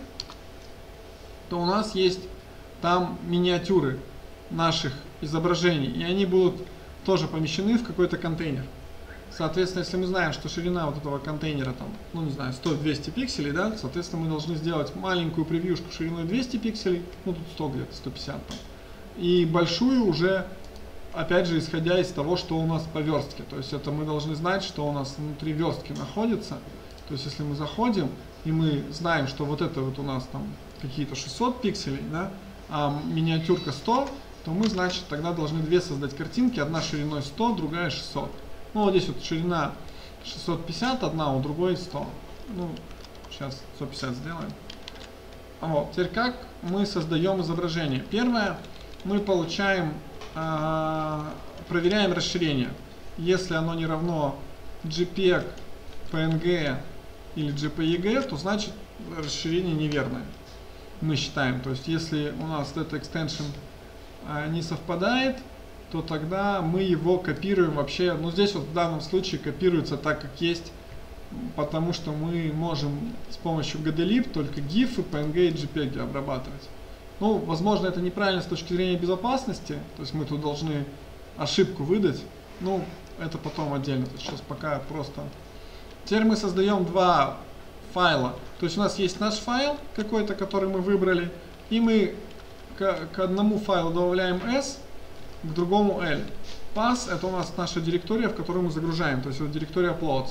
то у нас есть там миниатюры наших изображений, и они будут тоже помещены в какой-то контейнер. Соответственно, если мы знаем, что ширина вот этого контейнера там, ну не знаю, 100-200 пикселей, да, соответственно, мы должны сделать маленькую превьюшку шириной 200 пикселей, ну тут 100 где-то, 150 там, и большую уже, опять же, исходя из того, что у нас по верстке. То есть это мы должны знать, что у нас внутри верстки находится. То есть если мы заходим, и мы знаем, что вот это вот у нас там какие-то 600 пикселей, да, а миниатюрка 100, то мы, значит, тогда должны две создать картинки, одна шириной 100, другая 600. Ну, вот здесь вот ширина 650, одна, у другой 100. Ну, сейчас 150 сделаем. Вот, теперь как мы создаем изображение? Первое, мы получаем, проверяем расширение. Если оно не равно JPEG, PNG или JPEG, то значит расширение неверное. Мы считаем, то есть если у нас этот extension не совпадает, то тогда мы его копируем вообще, ну здесь вот в данном случае копируется так, как есть, потому что мы можем с помощью GDLib только GIF, PNG и JPEG обрабатывать. Ну, возможно, это неправильно с точки зрения безопасности, то есть мы тут должны ошибку выдать, ну, это потом отдельно, то есть сейчас пока просто. Теперь мы создаем два файла, то есть у нас есть наш файл какой-то, который мы выбрали, и мы к одному файлу добавляем S, к другому L. Path это у нас наша директория, в которую мы загружаем, то есть вот директория uploads.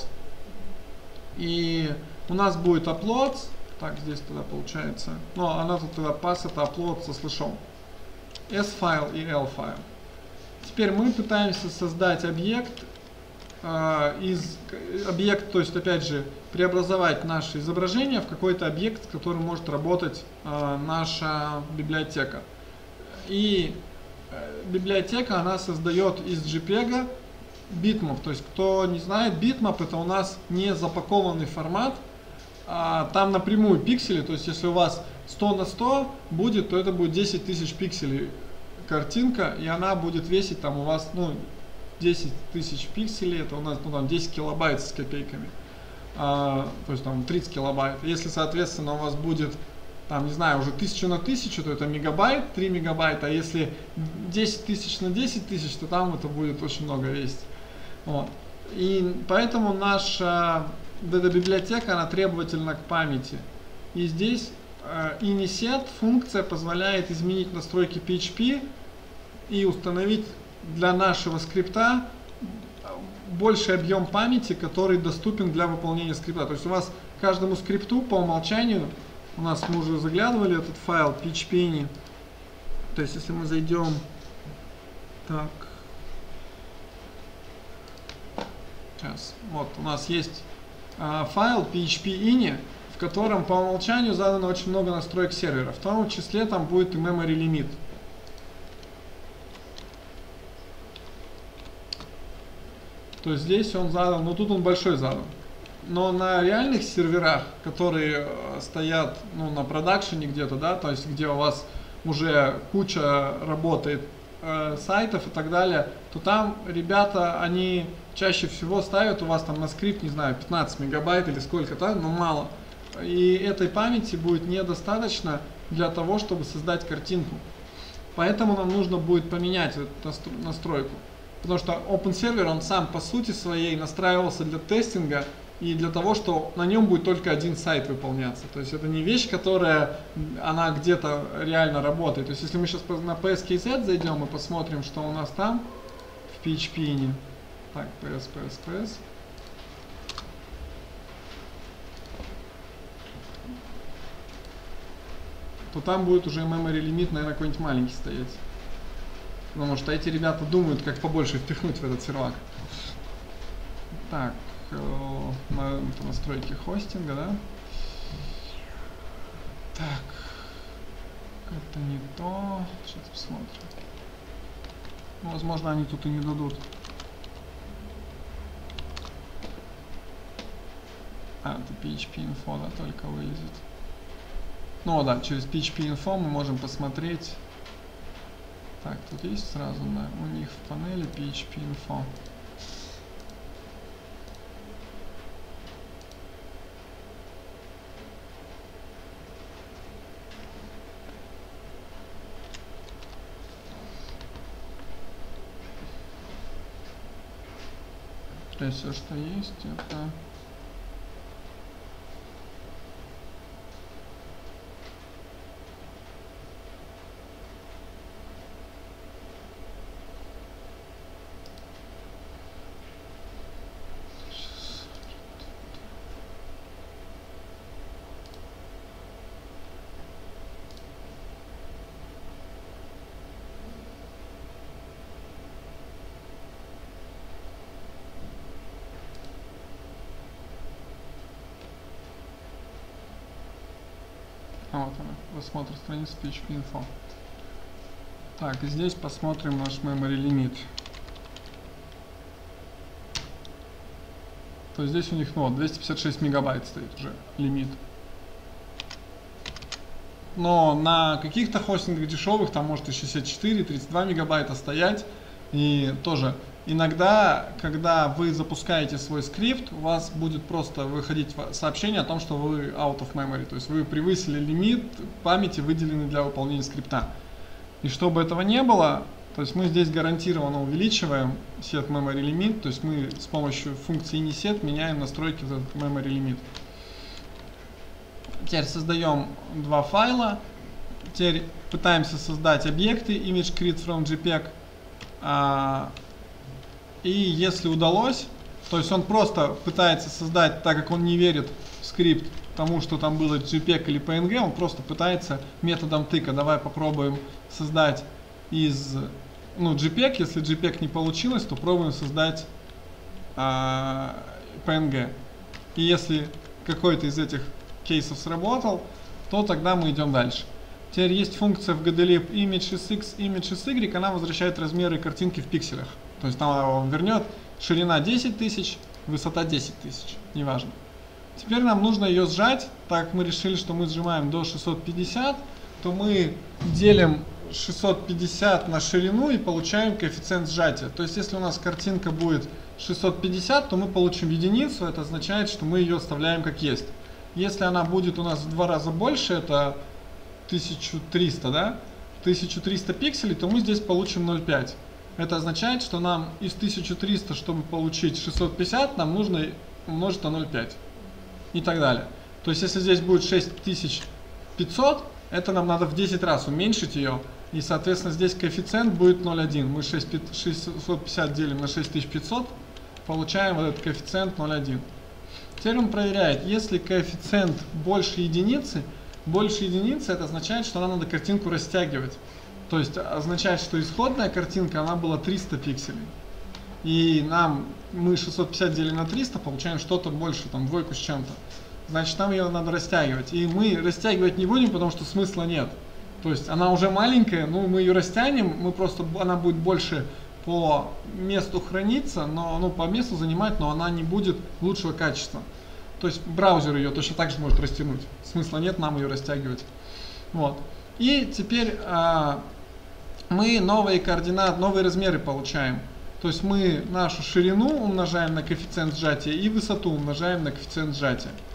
И у нас будет uploads, так здесь тогда получается, но она тут тогда path это upload со слэшом. S файл и L файл. Теперь мы пытаемся создать объект, то есть опять же преобразовать наше изображение в какой-то объект, с которым может работать наша библиотека. И библиотека, она создает из JPEG bitmap. То есть, кто не знает, bitmap это у нас не запакованный формат, там напрямую пиксели. То есть, если у вас 100 на 100 будет, то это будет 10 тысяч пикселей картинка, и она будет весить там у вас, ну, 10 тысяч пикселей, это у нас, ну, там 10 килобайт с копейками. То есть, там 30 килобайт. Если, соответственно, у вас будет там, не знаю, уже 1000 на 1000, то это мегабайт, 3 мегабайта, а если 10 тысяч на 10 тысяч, то там это будет очень много весить. Вот. И поэтому наша библиотека, она требовательна к памяти. И здесь inset функция позволяет изменить настройки PHP и установить для нашего скрипта больший объем памяти, который доступен для выполнения скрипта. То есть у вас каждому скрипту по умолчанию, у нас мы уже заглядывали этот файл php-ini. То есть если мы зайдем, так, сейчас, вот у нас есть файл php-ini, в котором по умолчанию задано очень много настроек сервера. В том числе там будет и memory limit. То есть здесь он задан, но тут он большой задан. Но на реальных серверах, которые стоят, ну, на продакшене где-то, да, то есть где у вас уже куча работает сайтов и так далее, то там ребята, они чаще всего ставят у вас там на скрипт, не знаю, 15 мегабайт или сколько-то, но мало. И этой памяти будет недостаточно для того, чтобы создать картинку. Поэтому нам нужно будет поменять эту настройку. Потому что OpenServer, он сам по сути своей настраивался для тестинга и для того, что на нем будет только один сайт выполняться. То есть это не вещь, которая, она где-то реально работает. То есть если мы сейчас на PSKZ зайдем и посмотрим, что у нас там в PHP. Так, PS. То там будет уже memory limit, наверное, какой-нибудь маленький стоять. Потому что эти ребята думают, как побольше впихнуть в этот сервак. Так, настройки хостинга, да? Так, это не то. Сейчас посмотрим. Возможно, они тут и не дадут. А, это PHP-info, да, только вылезет. Ну да, через PHP-info мы можем посмотреть. Так, тут есть сразу у них в панели PHP-info. То есть все, что есть, это... Вот она, просмотр страницы PHP-info. Так, и здесь посмотрим наш memory limit. То есть здесь у них, ну, 256 мегабайт стоит уже лимит. Но на каких-то хостингах дешевых там может и 64, 32 мегабайта стоять. И тоже иногда, когда вы запускаете свой скрипт, у вас будет просто выходить сообщение о том, что вы out of memory. То есть вы превысили лимит памяти, выделенный для выполнения скрипта. И чтобы этого не было, то есть мы здесь гарантированно увеличиваем set memory limit. То есть мы с помощью функции initSet меняем настройки за memory limit. Теперь создаем два файла. Теперь пытаемся создать объекты image create from JPEG. И если удалось, то есть он просто пытается создать, так как он не верит в скрипт тому, что там было JPEG или PNG, он просто пытается методом тыка. Давай попробуем создать из JPEG. Если JPEG не получилось, то пробуем создать PNG. И если какой-то из этих кейсов сработал, то тогда мы идем дальше. Теперь есть функция в GDLib images y, она возвращает размеры картинки в пикселях. То есть там он вернет ширина 10 тысяч, высота 10 тысяч, неважно. Теперь нам нужно ее сжать, так как мы решили, что мы сжимаем до 650, то мы делим 650 на ширину и получаем коэффициент сжатия. То есть если у нас картинка будет 650, то мы получим единицу, это означает, что мы ее оставляем как есть. Если она будет у нас в 2 раза больше, это 1300, да? 1300 пикселей, то мы здесь получим 0,5. Это означает, что нам из 1300, чтобы получить 650, нам нужно умножить на 0,5. И так далее. То есть, если здесь будет 6500, это нам надо в 10 раз уменьшить ее. И, соответственно, здесь коэффициент будет 0,1. Мы 650 делим на 6500, получаем вот этот коэффициент 0,1. Теперь он проверяет, если коэффициент больше единицы это означает, что нам надо картинку растягивать. То есть означает, что исходная картинка, она была 300 пикселей. И мы 650 делим на 300, получаем что-то больше, там двойку с чем-то. Значит, нам ее надо растягивать. И мы растягивать не будем, потому что смысла нет. То есть она уже маленькая, мы ее растянем, она будет больше по месту храниться, по месту занимать, но она не будет лучшего качества. То есть браузер ее точно так же может растянуть. Смысла нет нам ее растягивать. Вот. И теперь мы новые координаты, новые размеры получаем. То есть мы нашу ширину умножаем на коэффициент сжатия и высоту умножаем на коэффициент сжатия.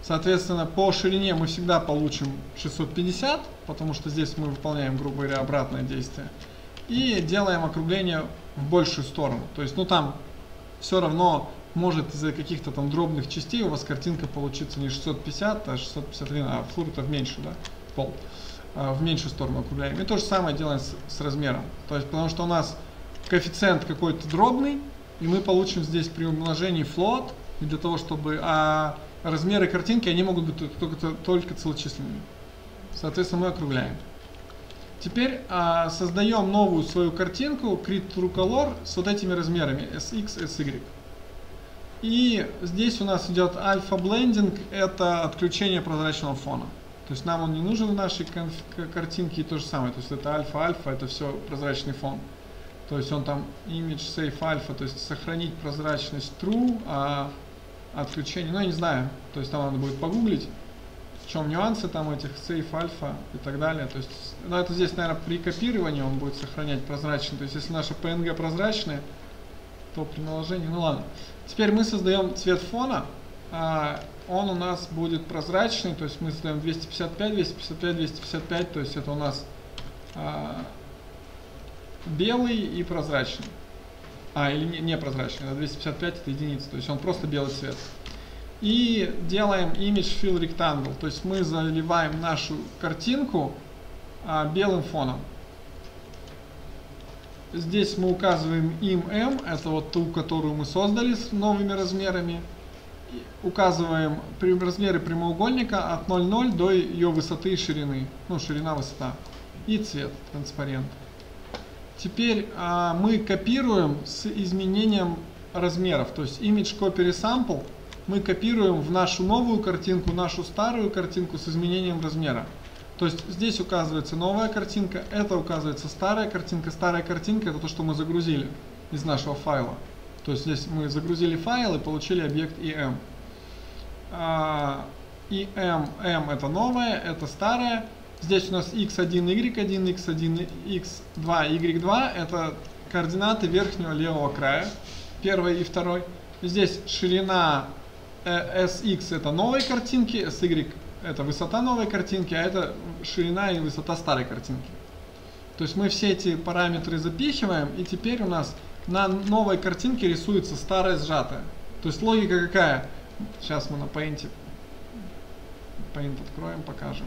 Соответственно, по ширине мы всегда получим 650, потому что здесь мы выполняем, грубо говоря, обратное действие. И делаем округление в большую сторону. То есть, ну там все равно может из-за каких-то там дробных частей у вас картинка получится не 650, а 651, а фур это в меньшую, да, пол. В меньшую сторону округляем. И то же самое делаем с размером. То есть, потому что у нас коэффициент какой-то дробный, и мы получим здесь при умножении float, и для того, чтобы... размеры картинки, они могут быть только целочисленными. Соответственно, мы округляем. Теперь создаем новую свою картинку create_true_color с вот этими размерами SX, SY. И здесь у нас идет альфа блендинг, это отключение прозрачного фона. То есть нам он не нужен в нашей картинке, и то же самое. То есть это альфа-альфа, это все прозрачный фон. То есть он там image save alpha, то есть сохранить прозрачность true, а отключение, ну я не знаю, то есть там надо будет погуглить, в чем нюансы там этих save alpha и так далее. То есть, ну это здесь, наверное, при копировании он будет сохранять прозрачно. То есть если наша PNG прозрачная, то при наложении, ну ладно. Теперь мы создаем цвет фона, он у нас будет прозрачный, то есть мы создаем 255, 255, 255, то есть это у нас белый и прозрачный. Или не прозрачный, а 255 это единица, то есть он просто белый цвет. И делаем image fill rectangle, то есть мы заливаем нашу картинку белым фоном. Здесь мы указываем im, это вот ту, которую мы создали с новыми размерами. И указываем размеры прямоугольника от 0,0 до ее высоты и ширины, ну ширина-высота. И цвет, транспарент. Теперь мы копируем с изменением размеров, то есть image copy resample мы копируем в нашу новую картинку, нашу старую картинку с изменением размера. То есть здесь указывается новая картинка, это указывается старая картинка. Старая картинка это то, что мы загрузили из нашего файла. То есть здесь мы загрузили файл и получили объект em. M это новая, это старая. Здесь у нас x1, y1, x1, x2, y2 это координаты верхнего левого края, первой и второй. Здесь ширина sx это новой картинки, sy это высота новой картинки, а это ширина и высота старой картинки. То есть мы все эти параметры запихиваем, и теперь у нас на новой картинке рисуется старая сжатая. То есть логика какая? Сейчас мы на Paint откроем, покажем.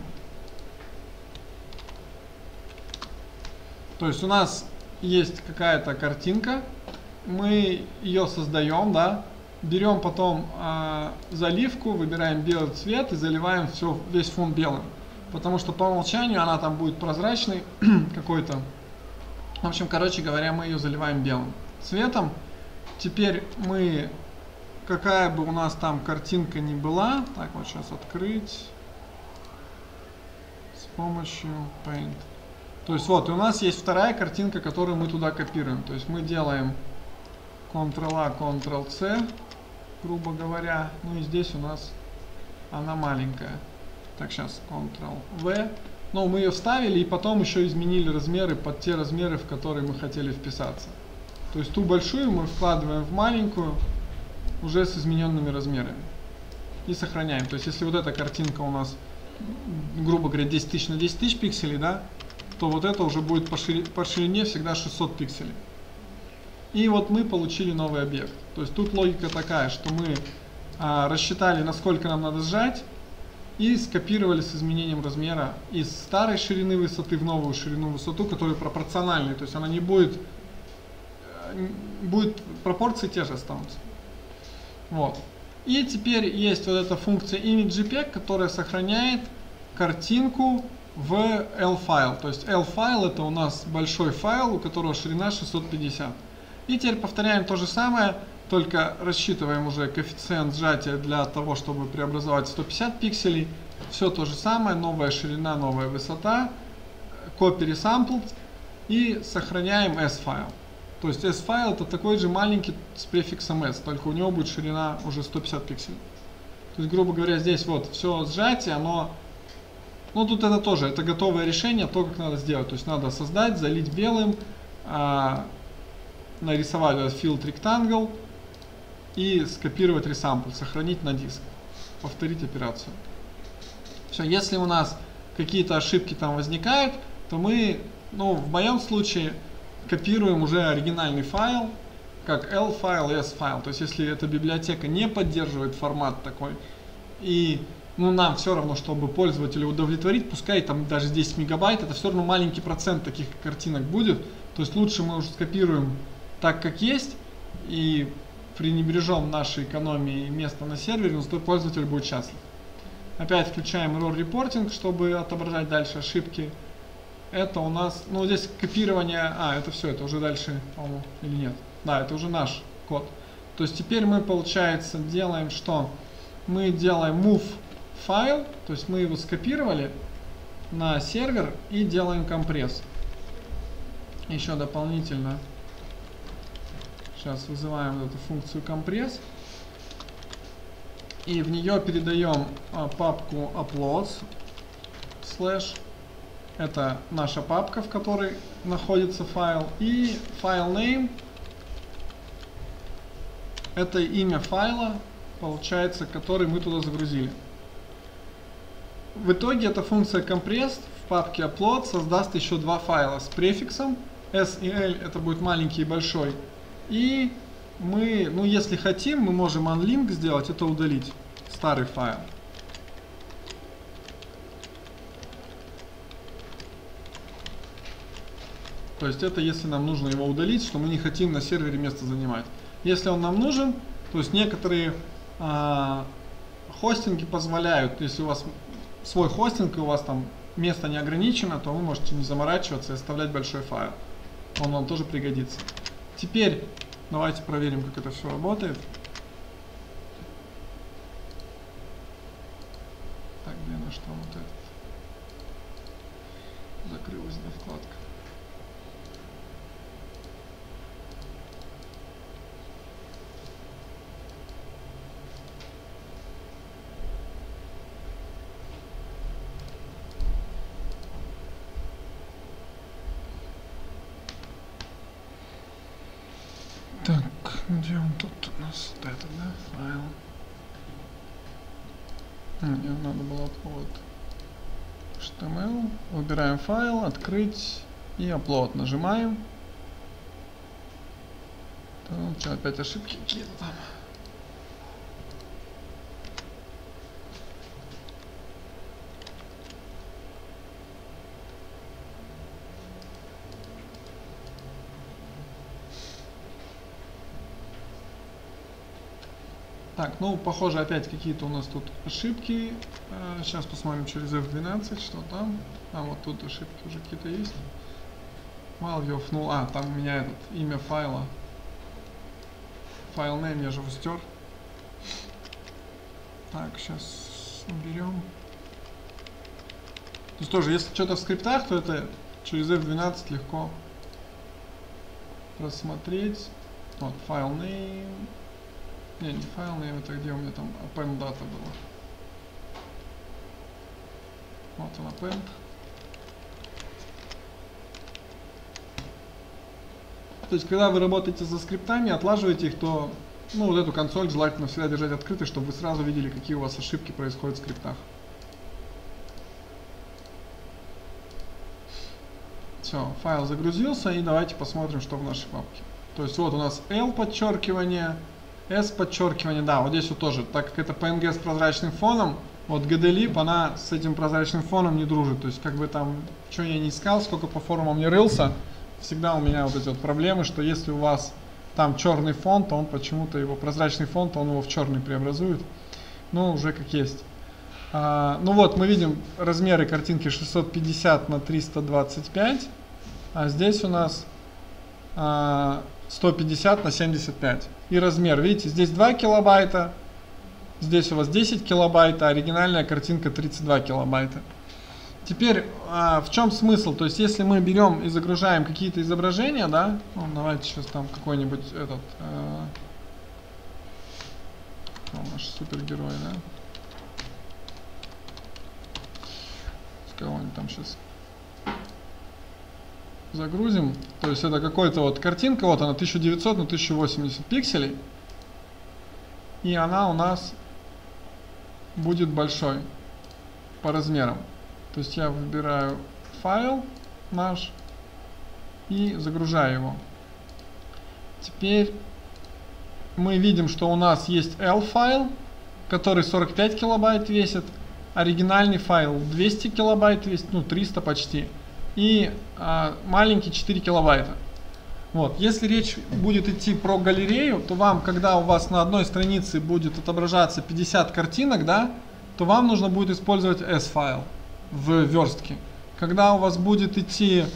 То есть у нас есть какая-то картинка, мы ее создаем, да, берем потом заливку, выбираем белый цвет и заливаем весь фон белым. Потому что по умолчанию она там будет прозрачной какой-то. В общем, короче говоря, мы ее заливаем белым цветом. Теперь мы, какая бы у нас там картинка ни была, так вот сейчас открыть с помощью Paint. То есть вот, и у нас есть вторая картинка, которую мы туда копируем. То есть мы делаем Ctrl-A, Ctrl-C, грубо говоря. Ну и здесь у нас она маленькая. Так, сейчас Ctrl-V. Но мы ее вставили и потом еще изменили размеры под те размеры, в которые мы хотели вписаться. То есть ту большую мы вкладываем в маленькую, уже с измененными размерами. И сохраняем. То есть если вот эта картинка у нас, грубо говоря, 10 тысяч на 10 тысяч пикселей, да, то вот это уже будет по ширине всегда 600 пикселей. И вот мы получили новый объект. То есть тут логика такая, что мы рассчитали, насколько нам надо сжать, и скопировали с изменением размера из старой ширины высоты в новую ширину высоту, которые пропорциональны. То есть она не будет, пропорции те же останутся. Вот. И теперь есть вот эта функция ImageJPEG, которая сохраняет картинку в L-файл. То есть L-файл это у нас большой файл, у которого ширина 650. И теперь повторяем то же самое, только рассчитываем уже коэффициент сжатия для того, чтобы преобразовать 150 пикселей. Все то же самое, новая ширина, новая высота, copy resampled и сохраняем S-файл. То есть S-файл это такой же маленький с префиксом S, только у него будет ширина уже 150 пикселей. То есть, грубо говоря, здесь вот все сжатие, оно... Ну, тут это тоже, это готовое решение, то, как надо сделать. То есть, надо создать, залить белым, нарисовать этот field rectangle и скопировать resample, сохранить на диск. повторить операцию. Все, если у нас какие-то ошибки там возникают, то мы, ну, в моем случае, копируем уже оригинальный файл, как L-файл и S-файл. То есть, если эта библиотека не поддерживает формат такой, и ну, нам все равно, чтобы пользователя удовлетворить, пускай там даже 10 мегабайт, это все равно маленький процент таких картинок будет. То есть, лучше мы уже скопируем так, как есть, и пренебрежем нашей экономией места на сервере, но зато пользователь будет счастлив. Опять включаем error reporting, чтобы отображать дальше ошибки. Это у нас, ну здесь копирование, это все, это уже дальше, по-моему, или нет? Да, это уже наш код. То есть теперь мы, получается, делаем что? Мы делаем move файл, то есть мы его скопировали на сервер и делаем компресс. Еще дополнительно сейчас вызываем вот эту функцию компресс. И в нее передаем папку uploads / это наша папка, в которой находится файл, и файл name это имя файла, получается, который мы туда загрузили. В итоге эта функция compressed в папке upload создаст еще два файла с префиксом s и l, это будет маленький и большой, и мы, ну если хотим, мы можем unlink сделать, это удалить старый файл. То есть это если нам нужно его удалить, что мы не хотим на сервере место занимать. Если он нам нужен, то есть некоторые хостинги позволяют, если у вас свой хостинг и у вас там место не ограничено, то вы можете не заморачиваться и оставлять большой файл. Он вам тоже пригодится. Теперь давайте проверим, как это все работает. Так, где наш там вот этот? Закрылась, да, вкладка. Так, где он тут у нас? Вот это, да, файл. Мне надо было вот HTML. Выбираем файл, открыть и upload нажимаем. Ну, что, опять ошибки какие-то там. Так, ну, похоже, опять какие-то у нас тут ошибки. Сейчас посмотрим через F12, что там. Вот тут ошибки уже какие-то есть. Value of null. Там у меня этот имя файла. Файл name я же его стер. Так, сейчас уберем. То есть тоже, если что-то в скриптах, то это через F12 легко просмотреть. Вот, файл name. Не файл name, это где у меня там append data было. Вот он append. То есть, когда вы работаете со скриптами, отлаживаете их, то ну, вот эту консоль желательно всегда держать открытой, чтобы вы сразу видели, какие у вас ошибки происходят в скриптах. Все, файл загрузился, и давайте посмотрим, что в нашей папке. То есть, вот у нас L подчеркивание, S подчеркивание, да, вот здесь вот тоже, так как это PNG с прозрачным фоном, вот GDLib, она с этим прозрачным фоном не дружит. То есть, как бы там, что я не искал, сколько по форумам не рылся, всегда у меня вот эти вот проблемы, что если у вас там черный фон, то он почему-то его, прозрачный фон, то он его в черный преобразует. Ну, уже как есть. Ну вот, мы видим размеры картинки 650 на 325, а здесь у нас 150 на 75. И размер, видите, здесь 2 килобайта, здесь у вас 10 килобайт, а оригинальная картинка 32 килобайта. Теперь, в чем смысл? То есть, если мы берем и загружаем какие-то изображения, да, ну, давайте сейчас там какой-нибудь этот, наш супергерой, да, с кого-нибудь там сейчас загрузим. То есть, это какой-то вот картинка, вот она 1900 на 1080 пикселей, и она у нас будет большой по размерам. То есть я выбираю файл наш и загружаю его. Теперь мы видим, что у нас есть L-файл, который 45 килобайт весит, оригинальный файл 200 килобайт весит, ну 300 почти, и маленький 4 килобайта. Вот. Если речь будет идти про галерею, то вам, когда у вас на одной странице будет отображаться 50 картинок, да, то вам нужно будет использовать S-файл в верстке. Когда у вас будет идти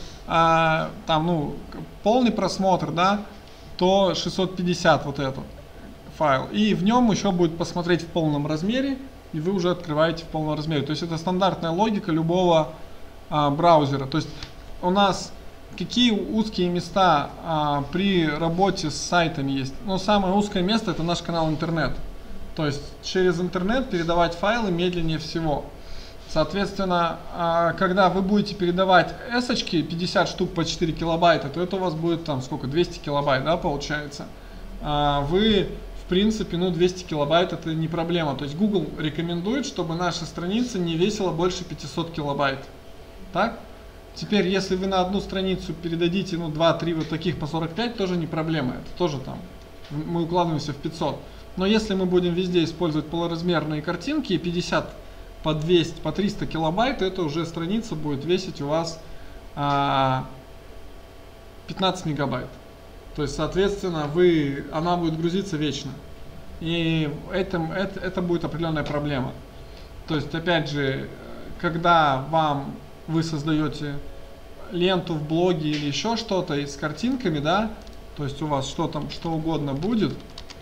полный просмотр, да, то 650 вот этот файл. И в нем еще будет посмотреть в полном размере, и вы уже открываете в полном размере. То есть это стандартная логика любого браузера. То есть у нас какие узкие места при работе с сайтами есть? Ну, самое узкое место — это наш канал интернет. То есть через интернет передавать файлы медленнее всего. Соответственно, когда вы будете передавать эсочки 50 штук по 4 килобайта, то это у вас будет там сколько? 200 килобайт, да, получается? Вы, в принципе, 200 килобайт это не проблема. То есть Google рекомендует, чтобы наша страница не весила больше 500 килобайт. Так? Теперь, если вы на одну страницу передадите 2-3 вот таких по 45, тоже не проблема. Это тоже там, мы укладываемся в 500. Но если мы будем везде использовать полуразмерные картинки и 50 по 200, по 300 килобайт, это уже страница будет весить у вас 15 мегабайт. То есть, соответственно, она будет грузиться вечно. И это будет определенная проблема. То есть, опять же, когда вы создаете ленту в блоге или еще что-то с картинками, да, то есть у вас что угодно будет,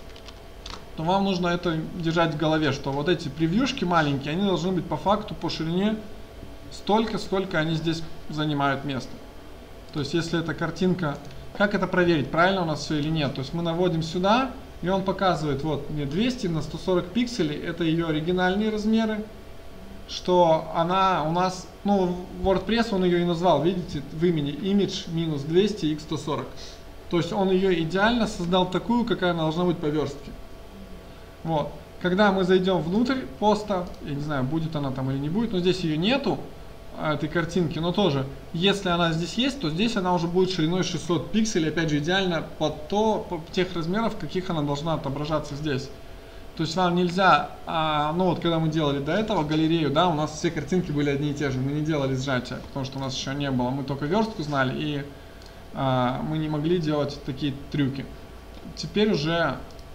то вам нужно это держать в голове, что вот эти превьюшки маленькие, они должны быть по факту по ширине столько, сколько они здесь занимают место. То есть если эта картинка, как это проверить, правильно у нас все или нет? То есть мы наводим сюда, и он показывает, вот мне 200 на 140 пикселей, это ее оригинальные размеры, что она у нас, WordPress он ее и назвал, видите, в имени image минус 200 x 140. То есть он ее идеально создал такую, какая она должна быть по верстке. Вот. Когда мы зайдем внутрь поста, я не знаю, будет она там или не будет, но здесь ее нету, этой картинки, но тоже, если она здесь есть, то здесь она уже будет шириной 600 пикселей, опять же, идеально по тех размеров, каких она должна отображаться здесь. То есть вам нельзя, когда мы делали до этого галерею, да, у нас все картинки были одни и те же, мы не делали сжатия, потому что у нас еще не было, мы только верстку знали, и мы не могли делать такие трюки. Теперь уже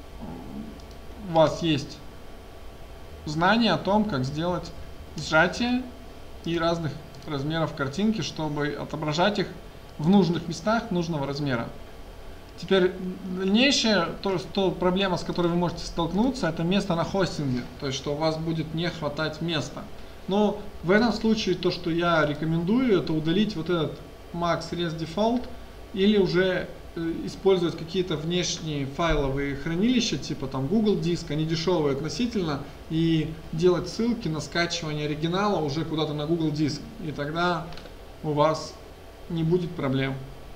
у вас есть знание о том, как сделать сжатие и разных размеров картинки, чтобы отображать их в нужных местах нужного размера. Теперь дальнейшая проблема, с которой вы можете столкнуться, это место на хостинге, то есть что у вас будет не хватать места. Но в этом случае то, что я рекомендую, это удалить вот этот Max Res Default или уже использовать какие-то внешние файловые хранилища, типа там Google Диск, они дешевые относительно, и делать ссылки на скачивание оригинала уже куда-то на Google Диск, и тогда у вас не будет проблем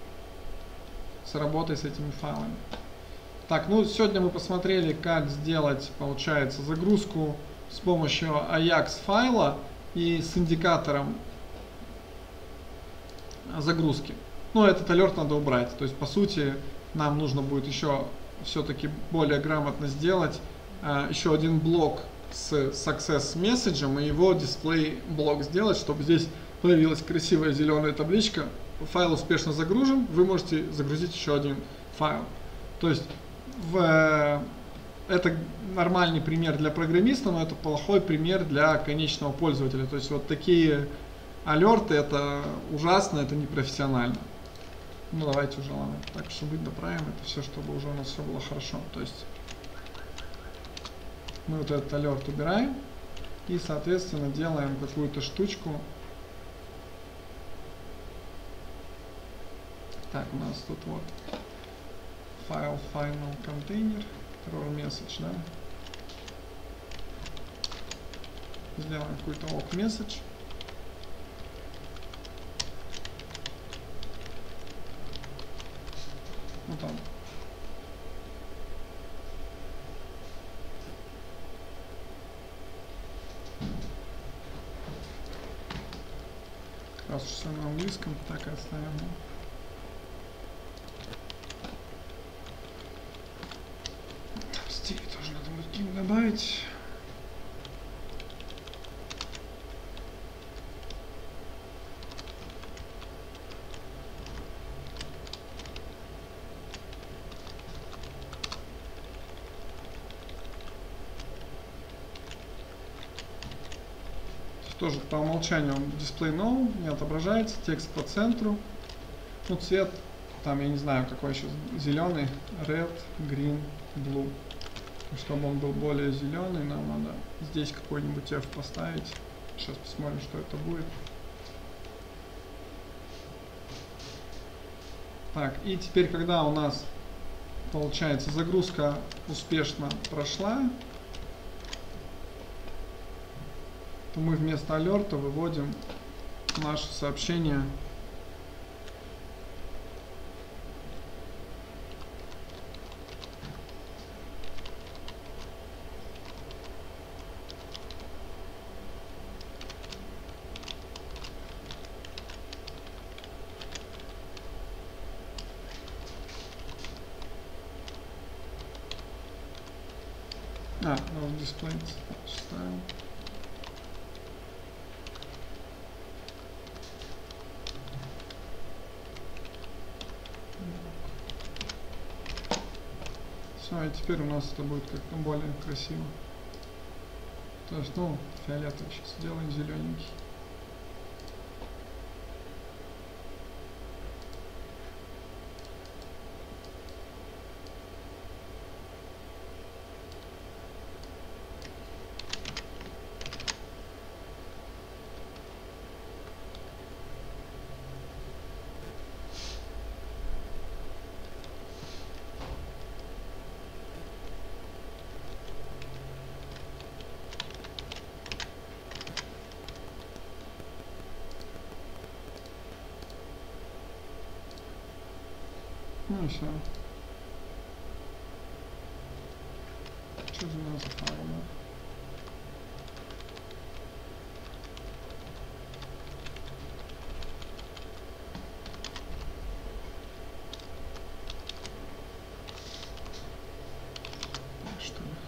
с работой с этими файлами. Так, сегодня мы посмотрели, как сделать, получается, загрузку с помощью Ajax файла и с индикатором загрузки. Этот алерт надо убрать. То есть, по сути, нам нужно будет еще все-таки более грамотно сделать еще один блок с success message и его display блок сделать, чтобы здесь появилась красивая зеленая табличка. Файл успешно загружен, вы можете загрузить еще один файл. То есть, это нормальный пример для программиста, но это плохой пример для конечного пользователя. То есть, вот такие алерты, это ужасно, это непрофессионально. Давайте уже, ладно, так, чтобы доправим это все, чтобы уже у нас все было хорошо. То есть мы вот этот алерт убираем и, соответственно, делаем какую-то штучку. Так, у нас тут вот файл final container, error message, да. Сделаем какой-то awk message. Там. Раз уж все на английском, так и оставим. Стиль тоже надо будет каким добавить. Тоже по умолчанию display no не отображается, текст по центру. Ну, цвет, там я не знаю какой еще, зеленый, red, green, blue. Чтобы он был более зеленый, нам надо здесь какой-нибудь F поставить. Сейчас посмотрим, что это будет. Так, и теперь, когда у нас, получается, загрузка успешно прошла, то мы вместо алерта выводим наше сообщение . Дисплей ставим. Все, и теперь у нас это будет как-то более красиво. То есть, ну, фиолетовый сейчас сделаем зелененький. Ну и все. Что за нас файл? Что ли?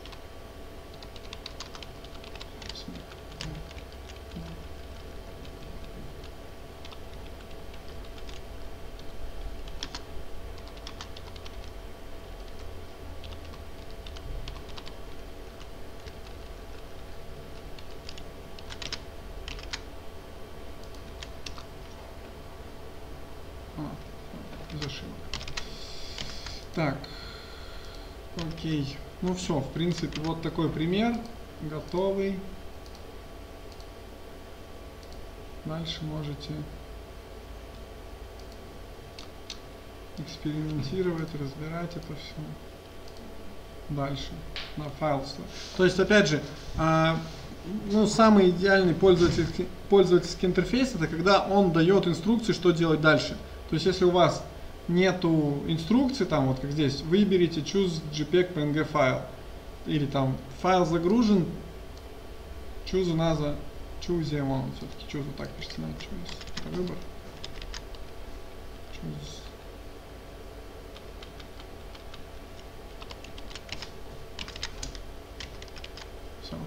Без ошибок. Так, окей. Ну все, в принципе, вот такой пример. Готовый. Дальше можете экспериментировать, разбирать это все. Дальше на файл. То есть, опять же, ну, самый идеальный пользовательский интерфейс — это когда он дает инструкции, что делать дальше. То есть, если у вас нету инструкции, там вот как здесь, выберите choose JPEG PNG файл, или там файл загружен, choose another, choose one, все-таки choose вот так пишется, choose, это выбор, choose. Все.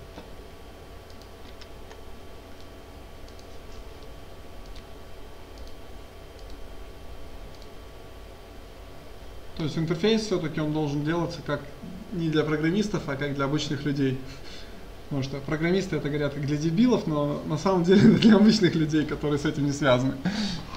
То есть интерфейс все-таки он должен делаться как не для программистов, а как для обычных людей. Потому что программисты это говорят как для дебилов, но на самом деле это для обычных людей, которые с этим не связаны.